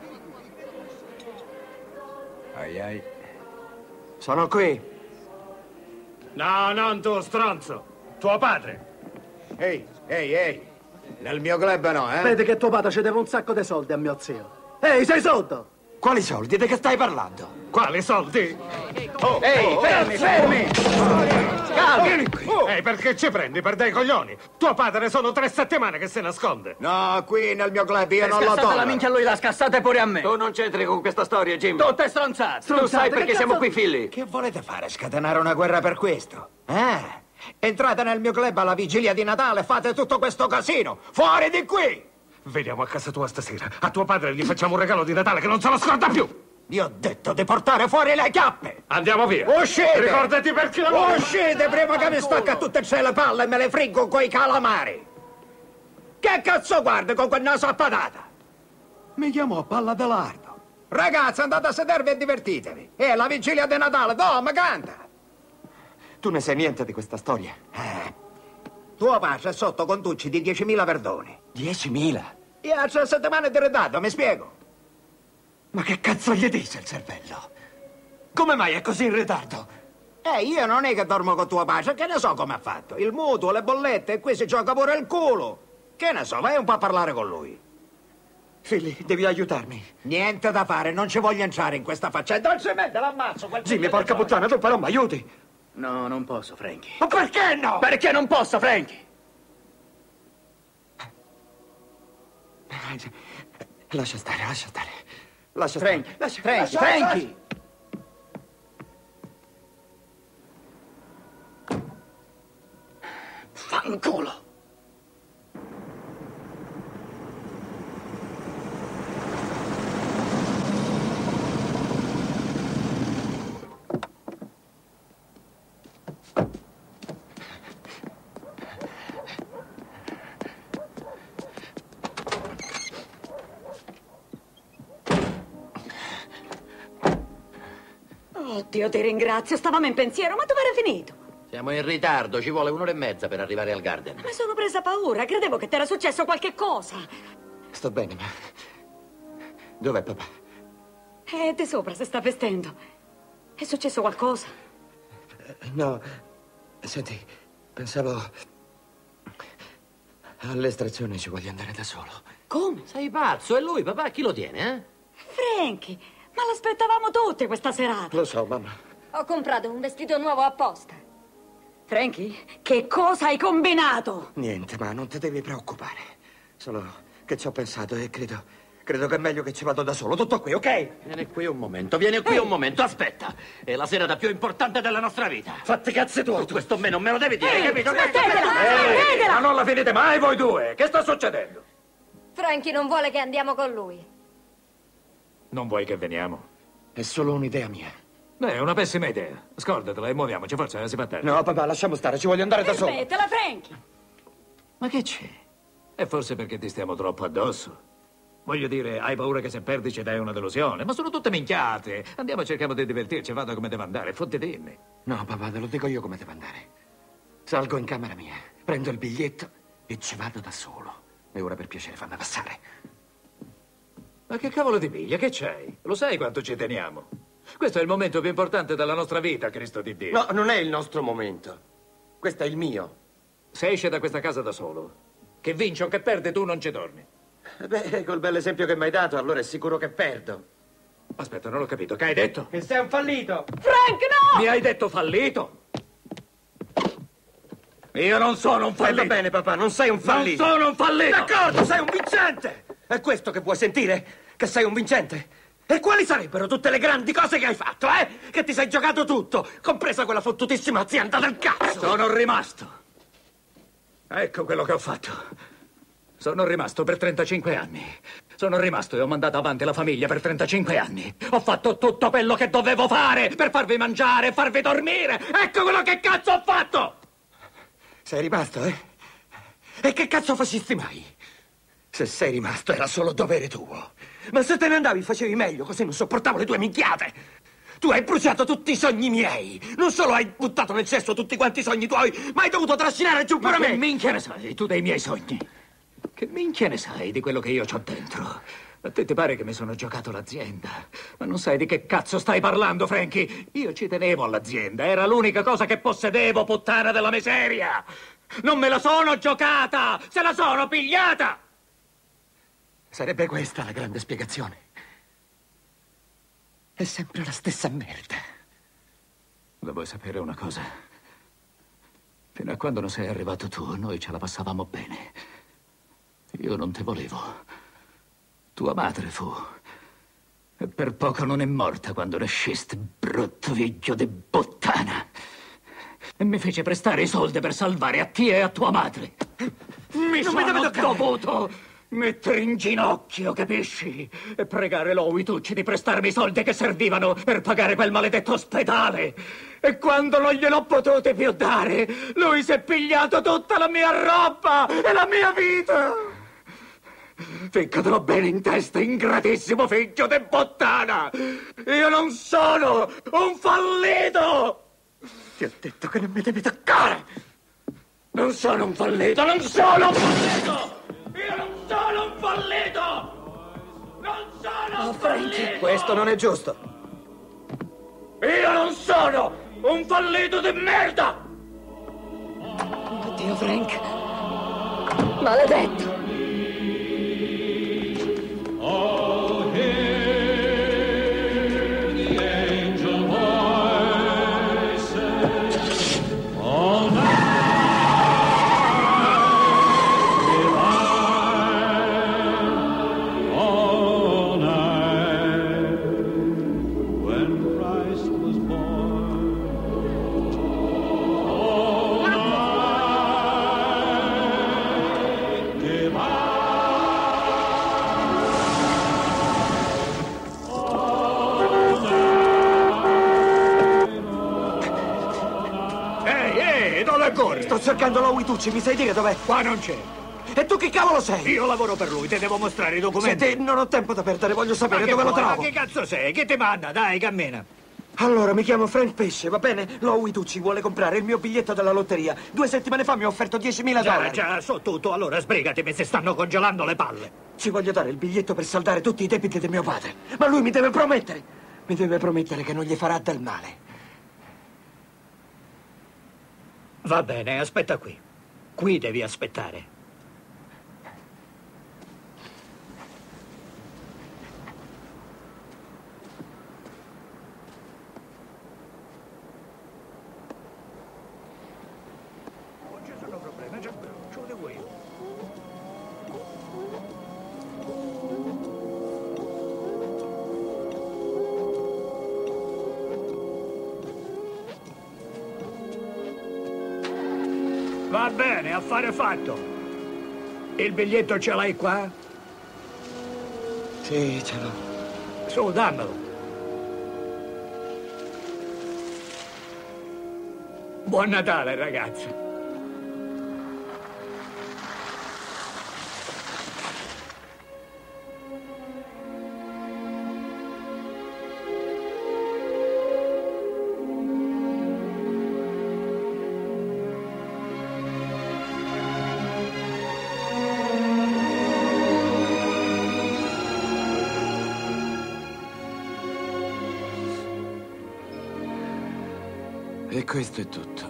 Ai. Sono qui. No, non tu, stronzo. Tuo padre. Ehi. Nel mio club no, eh? Vedi che tuo padre ci deve un sacco di soldi a mio zio. Ehi, sei sotto? Quali soldi? Di che stai parlando? Quali soldi? Ehi, fermi! Vieni qui. Ehi, perché ci prendi per dei coglioni? Tuo padre sono 3 settimane che si nasconde. No, qui nel mio club io non lo Scassate tollero. la minchia a lui, la scassate pure a me. Tu non c'entri con questa storia, Jimmy. Tutte stronzate. Tu sai perché siamo qui, figli. Che volete fare? Scatenare una guerra per questo? Entrate nel mio club alla vigilia di Natale e fate tutto questo casino. Fuori di qui! Veniamo a casa tua stasera. A tuo padre gli facciamo un regalo di Natale che non se lo scorda più. Vi ho detto di portare fuori le chiappe! Andiamo via. Uscite! Ricordati perché lavori. Uscite prima che mi stacca tutte le palle e me le friggo coi calamari! Che cazzo guardi con quel naso a patata? Mi chiamo Palla dell'Ardo. Ragazzi, andate a sedervi e divertitevi. È la vigilia di Natale, ma canta! Tu ne sai niente di questa storia? Tuo padre è sotto contucci di 10.000 perdoni. 10.000? E a 3 settimane di ritardo, mi spiego? Ma che cazzo gli dice il cervello? Come mai è così in ritardo? Io non è che dormo con tuo padre, che ne so come ha fatto? Il mutuo, le bollette, e qui si gioca pure il culo. Che ne so, vai un po' a parlare con lui. Figli, devi aiutarmi. Niente da fare, non ci voglio entrare in questa faccenda. Non si mette, l'ammazzo. Jimmy, porca puttana, tu però mi aiuti. No, non posso, Frankie. Ma perché no? Perché non posso, Frankie? Lascia stare. Frankie! Fanculo! Oddio, ti ringrazio. Stavamo in pensiero, ma dove era finito? Siamo in ritardo, ci vuole 1 ora e mezza per arrivare al Garden. Ma sono presa paura, credevo che t'era successo qualche cosa. Sto bene, ma... Dov'è papà? È di sopra, si sta vestendo. È successo qualcosa? No, senti, pensavo... All'estrazione ci voglio andare da solo. Come? Sei pazzo, è lui, papà, chi lo tiene, eh? Frankie, ma l'aspettavamo tutti questa serata. Lo so, mamma. Ho comprato un vestito nuovo apposta. Frankie, che cosa hai combinato? Niente, ma non ti devi preoccupare. Solo che ci ho pensato e credo che è meglio che ci vado da solo. Tutto qui, ok? Vieni qui un momento, aspetta. È la serata più importante della nostra vita. Fatti cazzi tuoi. Questo me non me lo devi dire, capito? Smettetela! Ma non la finite mai voi due! Che sta succedendo? Frankie non vuole che andiamo con lui. Non vuoi che veniamo? È solo un'idea mia. Beh, è una pessima idea. Scordatela e muoviamoci, forza, si fa tardi. No, papà, lasciamo stare, ci voglio andare da solo. Smettela, Frankie! Ma che c'è? È forse perché ti stiamo troppo addosso. Voglio dire, hai paura che se perdi ci dai una delusione? Ma sono tutte minchiate. Andiamo, cerchiamo di divertirci, vada come deve andare, fottitemi. No, papà, te lo dico io come deve andare. Salgo in camera mia, prendo il biglietto e ci vado da solo. E ora per piacere fammi passare. Ma che cavolo di piglia, che c'hai? Lo sai quanto ci teniamo? Questo è il momento più importante della nostra vita, Cristo di Dio. No, non è il nostro momento. Questo è il mio. Se esce da questa casa da solo, che vince o che perde, tu non ci torni. Beh, col bell'esempio che mi hai dato, allora è sicuro che perdo. Aspetta, non ho capito. Che hai detto? Che sei un fallito. Frank, no! Mi hai detto fallito? Io non sono un fallito. Va bene, papà, non sei un fallito. Non sono un fallito. D'accordo, sei un vincente. È questo che vuoi sentire? Che sei un vincente? E quali sarebbero tutte le grandi cose che hai fatto, eh? Che ti sei giocato tutto, compresa quella fottutissima azienda del cazzo. Sono rimasto. Ecco quello che ho fatto. Sono rimasto per 35 anni. Sono rimasto e ho mandato avanti la famiglia per 35 anni. Ho fatto tutto quello che dovevo fare per farvi mangiare e farvi dormire. Ecco quello che cazzo ho fatto! Sei rimasto, eh? E che cazzo fascisti mai? Se sei rimasto era solo dovere tuo. Ma se te ne andavi facevi meglio, così non sopportavo le tue minchiate. Tu hai bruciato tutti i sogni miei. Non solo hai buttato nel cesso tutti quanti i sogni tuoi, ma hai dovuto trascinare giù pure me. Che minchia ne sai tu dei miei sogni? Che minchia ne sai di quello che io c'ho dentro? A te ti pare che mi sono giocato l'azienda? Ma non sai di che cazzo stai parlando, Frankie? Io ci tenevo all'azienda, era l'unica cosa che possedevo, puttana della miseria! Non me la sono giocata, se la sono pigliata! Sarebbe questa la grande spiegazione. È sempre la stessa merda. Lo vuoi sapere una cosa? Fino a quando non sei arrivato tu, noi ce la passavamo bene. Io non te volevo. Tua madre fu. E per poco non è morta quando nasceste, brutto figlio di puttana. E mi fece prestare i soldi per salvare a te e a tua madre. Mi sono dovuto mettere in ginocchio, capisci? E pregare Louie Tucci di prestarmi i soldi che servivano per pagare quel maledetto ospedale. E quando non gliel'ho potuti più dare, lui si è pigliato tutta la mia roba e la mia vita. Ficcatelo bene in testa, ingratissimo figlio di puttana! Io non sono un fallito! Ti ho detto che non mi devi toccare! Non sono un fallito, non sono un fallito! Io non sono un fallito! Non sono un fallito! Questo non è giusto. Io non sono un fallito di merda! Oddio, Frank. Maledetto! Oh, hear the angel voices all night, all night, when Christ was born. All night, divine. Ehi, dove corri? Sto cercando Louie Tucci, mi sai dire dov'è? Qua non c'è. E tu chi cavolo sei? Io lavoro per lui, ti devo mostrare i documenti. Senti, non ho tempo da perdere, voglio Ma sapere che dove lo vuoi? trovo. Ma che cazzo sei? Chi ti manda? Dai, cammina. Allora, mi chiamo Frank Pesce, va bene? Louie Tucci vuole comprare il mio biglietto della lotteria. 2 settimane fa mi ha offerto $10.000. Già, so tutto. Allora sbrigatemi, se stanno congelando le palle. Ci voglio dare il biglietto per saldare tutti i debiti di mio padre. Ma lui mi deve promettere. Mi deve promettere che non gli farà del male. Va bene, aspetta qui. Qui devi aspettare. Non ci sono problemi, ci lo devo io. Va bene, affare fatto. Il biglietto ce l'hai qua? Sì, ce l'ho. Su, dammelo. Buon Natale, ragazzi. E questo è tutto.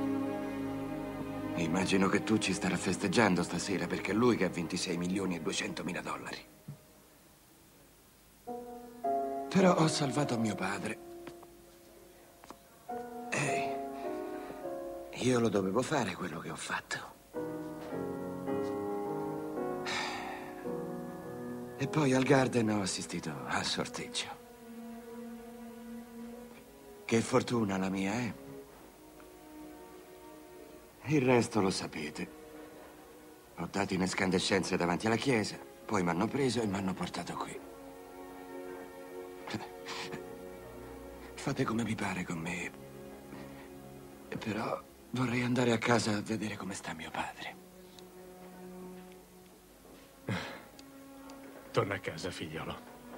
Immagino che tu ci starà festeggiando stasera perché è lui che ha $26.200.000. Però ho salvato mio padre. Ehi, io lo dovevo fare quello che ho fatto. E poi al Garden ho assistito al sorteggio. Che fortuna la mia, eh? Il resto lo sapete. Ho dato in escandescenze davanti alla chiesa, poi mi hanno preso e mi hanno portato qui. Fate come vi pare con me. Però vorrei andare a casa a vedere come sta mio padre. Torna a casa, figliolo.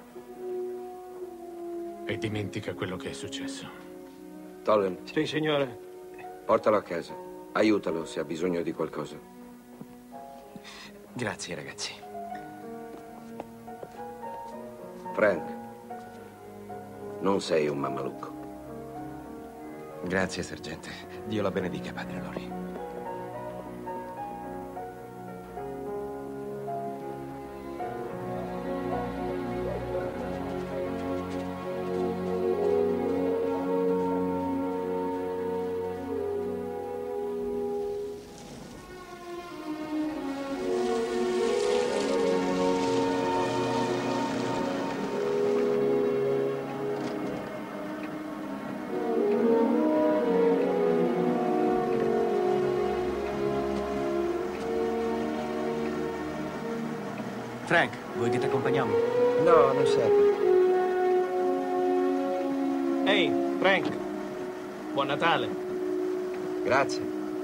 E dimentica quello che è successo. Tolan. Sì, signore. Portalo a casa. Aiutalo se ha bisogno di qualcosa. Grazie, ragazzi. Frank, non sei un mammalucco. Grazie, sergente. Dio la benedica, padre Lori. Frank, vuoi che ti accompagniamo? No, non serve. Ehi, Frank. Buon Natale. Grazie.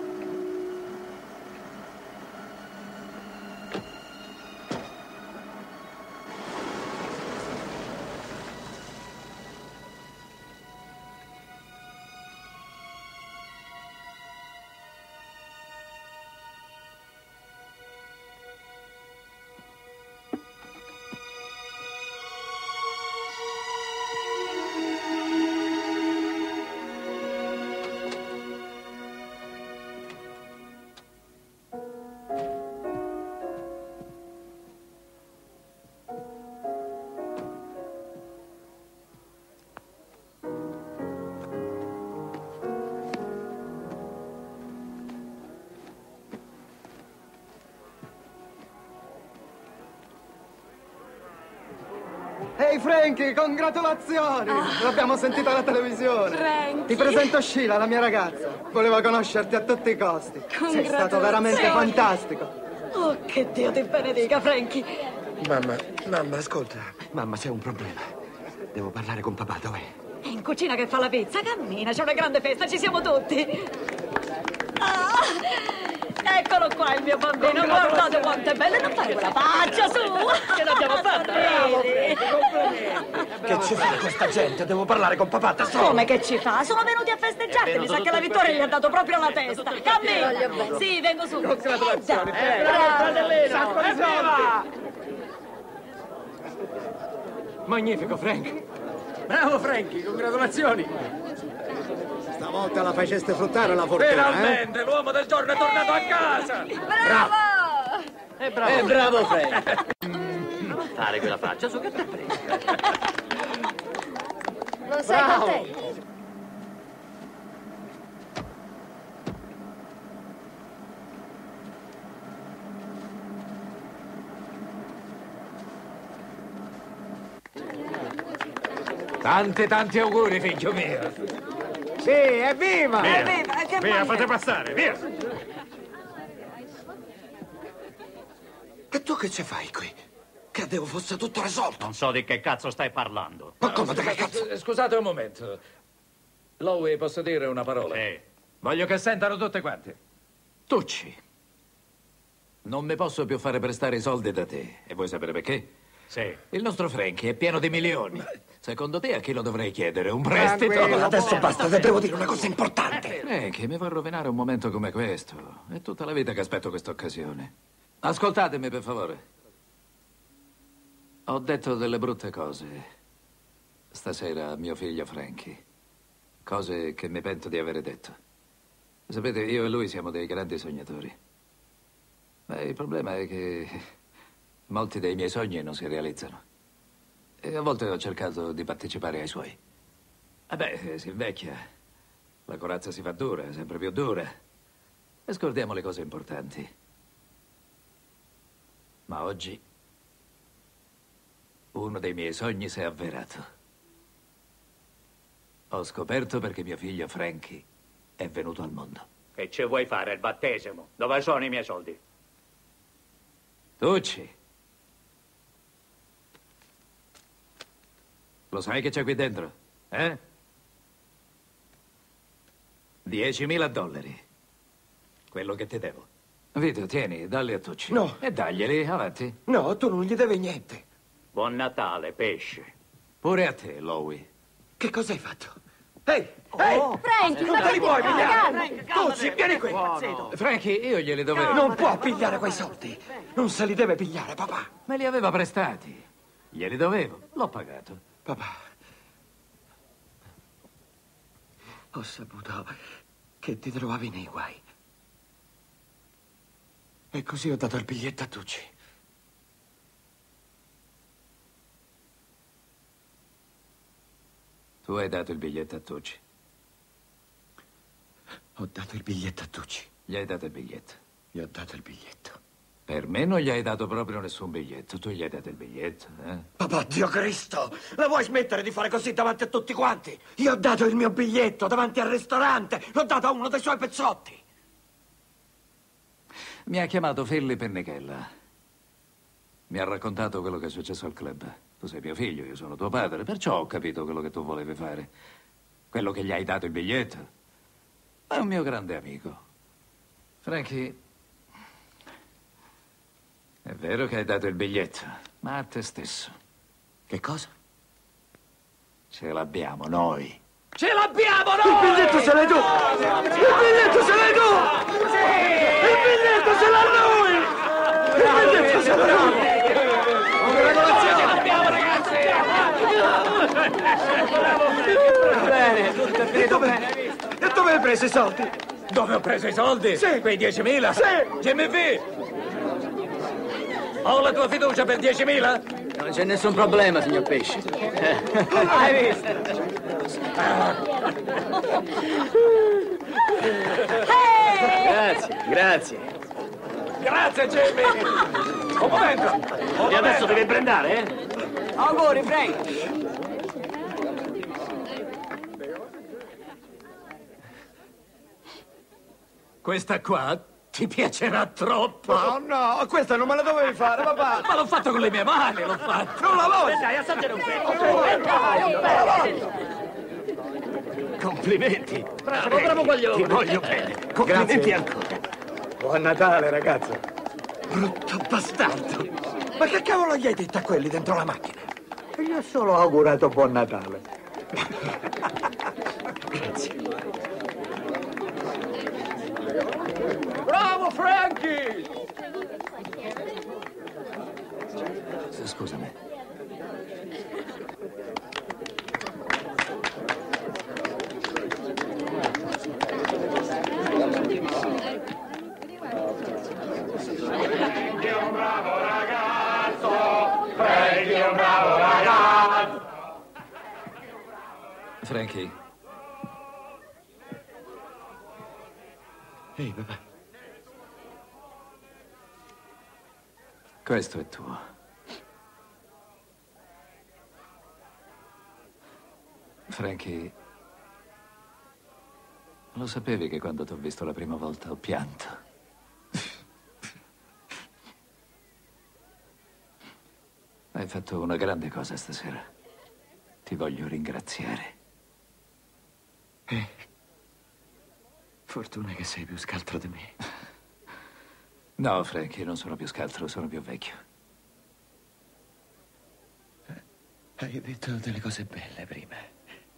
Ehi Frankie, congratulazioni! L'abbiamo sentita alla televisione. Frankie! Ti presento Sheila, la mia ragazza. Voleva conoscerti a tutti i costi. Sei stato veramente fantastico. Oh, che Dio ti benedica, Frankie. Mamma, ascolta. Mamma, c'è un problema. Devo parlare con papà, dov'è? È in cucina che fa la pizza, cammina, c'è una grande festa, ci siamo tutti. Ah, eccolo Eccolo qua il mio bambino, guardate quanto è bello, non fare quella faccia, su! Ce l'abbiamo fatta! Bravo, che ci fa questa gente? Devo parlare con papà da solo. Come che ci fa? Sono venuti a festeggiarti, mi sa che la vittoria gli ha dato proprio la testa. Cammina! Sì, vengo su. Congratulazioni. Bravo, fratellino. Magnifico, Frank. Bravo, Frankie, congratulazioni. Stavolta la faceste fruttare la fortuna, Finalmente, l'uomo del giorno è tornato a casa. Bravo! Bravo, Frank. Non fare quella faccia, su che te prego. Non sei contento? Tanti auguri, figlio mio. Sì, evviva! Via, fate passare, via. E tu che ci fai qui? Credevo fosse tutto risolto. Non so di che cazzo stai parlando. Ma come di che cazzo? Scusate un momento. Lowe, posso dire una parola? Sì. Voglio che sentano tutte quante. Tucci. Non mi posso più fare prestare i soldi da te. E vuoi sapere perché? Sì. Il nostro Frankie è pieno di milioni. Secondo te a chi lo dovrei chiedere? Un prestito? Adesso basta, te devo dire una cosa importante. Frankie, mi va a rovinare un momento come questo. È tutta la vita che aspetto questa occasione. Ascoltatemi, per favore. Ho detto delle brutte cose stasera a mio figlio Frankie. Cose che mi pento di avere detto. Sapete, io e lui siamo dei grandi sognatori. Ma il problema è che molti dei miei sogni non si realizzano. E a volte ho cercato di partecipare ai suoi. Si invecchia. La corazza si fa dura, sempre più dura. E scordiamo le cose importanti. Ma oggi uno dei miei sogni si è avverato. Ho scoperto perché mio figlio Frankie è venuto al mondo. Che ci vuoi fare, il battesimo? Dove sono i miei soldi? Tucci. Lo sai che c'è qui dentro? 10.000 dollari. Quello che ti devo. Vito, tieni, dalli a Tucci. No. E daglieli, avanti. No, tu non gli devi niente. Buon Natale, pesce. Pure a te, Lowe. Che cosa hai fatto? Ehi! Frankie, Non te li puoi pigliare! Tucci, vieni qui! Frankie, io glieli dovevo. Non può pigliare quei soldi! Non se li deve pigliare, papà! Me li aveva prestati. Glieli dovevo. L'ho pagato. Papà, ho saputo che ti trovavi nei guai. E così ho dato il biglietto a Tucci. Tu hai dato il biglietto a Tucci. Ho dato il biglietto a Tucci. Gli hai dato il biglietto. Gli ho dato il biglietto. Per me non gli hai dato proprio nessun biglietto. Tu gli hai dato il biglietto, eh? Papà, Dio Cristo! La vuoi smettere di fare così davanti a tutti quanti? Io ho dato il mio biglietto davanti al ristorante. L'ho dato a uno dei suoi pezzotti. Mi ha chiamato Philly Pennichella. Mi ha raccontato quello che è successo al club. Tu sei mio figlio, io sono tuo padre, perciò ho capito quello che tu volevi fare. Quello che gli hai dato il biglietto. È un mio grande amico. Frankie, è vero che hai dato il biglietto, ma a te stesso. Che cosa? Ce l'abbiamo noi. Ce l'abbiamo noi! Il biglietto ce l'hai tu! Il biglietto ce l'hai tu! Il biglietto ce l'ha lui! Il biglietto ce l'ha lui! Congratulazioni! Ce l'abbiamo, ragazzi! Bene, tutto è finito bene. E dove hai preso i soldi? Dove ho preso i soldi? Sì. Quei 10.000? Sì. GMV! Ho la tua fiducia per 10.000? Non c'è nessun problema, signor Pesce. Hai visto? Grazie. Grazie, Jamie! Un momento! E adesso devi brindare, eh? Auguri, Frank! Questa qua ti piacerà troppo! Oh no, questa non me la dovevi fare, papà! Ma l'ho fatto con le mie mani, l'ho fatto! Non la voglio! Dai, assaggiare un Complimenti! Bravo, guaglione! Ti voglio bene! Complimenti ancora! Buon Natale, ragazzo. Brutto bastardo. Ma che cavolo gli hai detto a quelli dentro la macchina? E gli ho solo augurato buon Natale. Grazie. Bravo, Frankie! Scusami. Frankie è un bravo ragazzo! Frankie è un bravo ragazzo! Frankie. Ehi, papà. Questo è tuo. Frankie, lo sapevi che quando ti ho visto la prima volta ho pianto? Hai fatto una grande cosa stasera. Ti voglio ringraziare. Fortuna che sei più scaltro di me. No, Frankie, non sono più scaltro, sono più vecchio. Hai detto delle cose belle prima.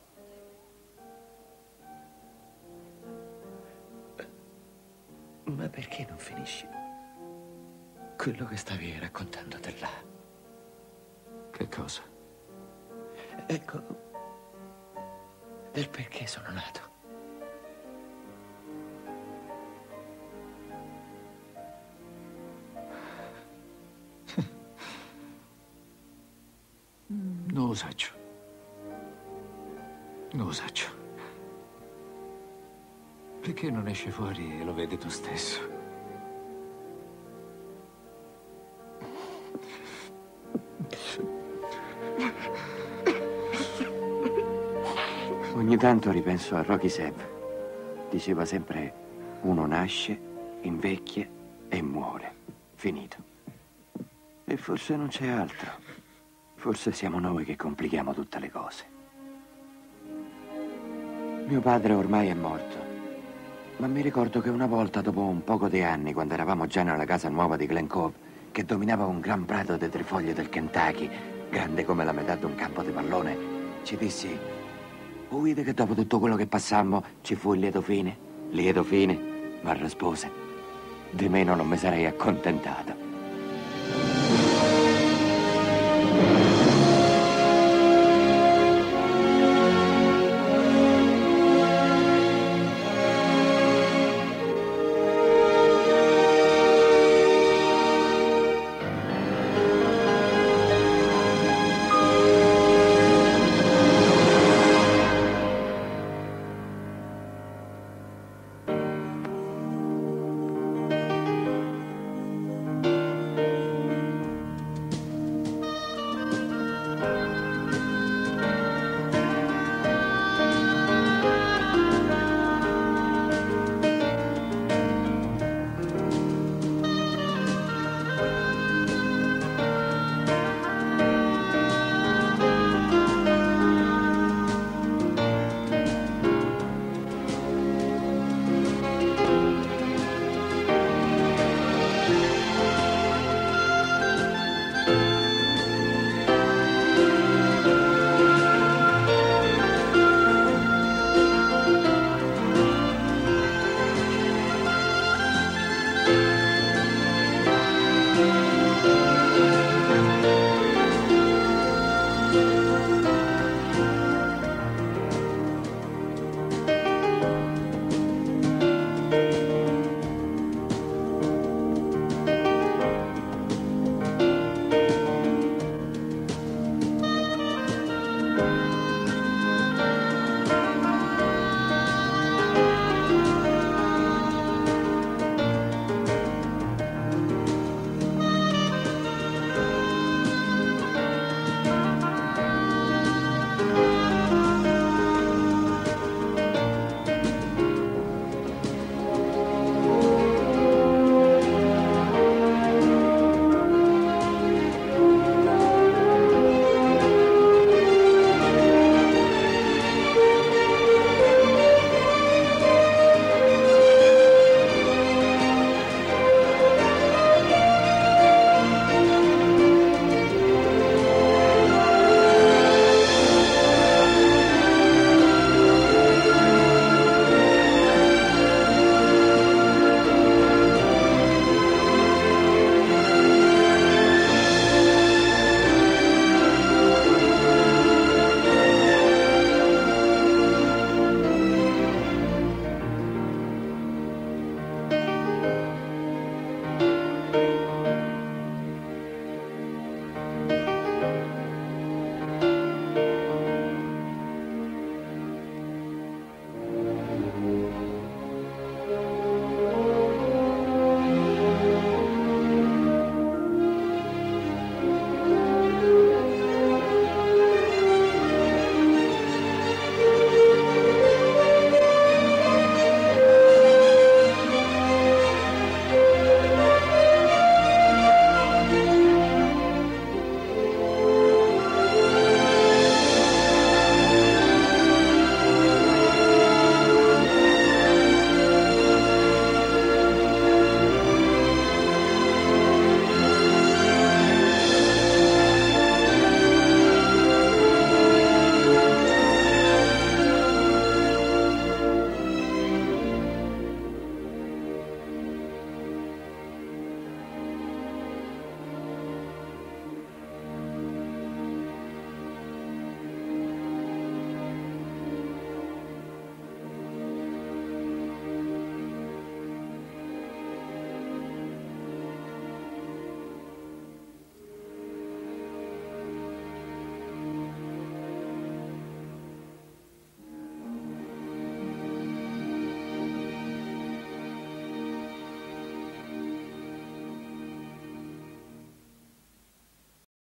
Ma perché non finisci quello che stavi raccontando da là? Che cosa? Ecco, del perché sono nato. Non lo saccio. Non lo saccio. Perché non esce fuori e lo vedi tu stesso? Ogni tanto ripenso a Rocky Seb. Diceva sempre, uno nasce, invecchia e muore. Finito. E forse non c'è altro. Forse siamo noi che complichiamo tutte le cose. Mio padre ormai è morto. Ma mi ricordo che una volta, dopo un poco di anni, quando eravamo già nella casa nuova di Glen Cove, che dominava un gran prato di trifoglie del Kentucky, grande come la metà di un campo di pallone, ci dissi: "Vede che dopo tutto quello che passammo ci fu il lieto fine?" "Lieto fine?" Ma rispose: "Di meno non mi sarei accontentato."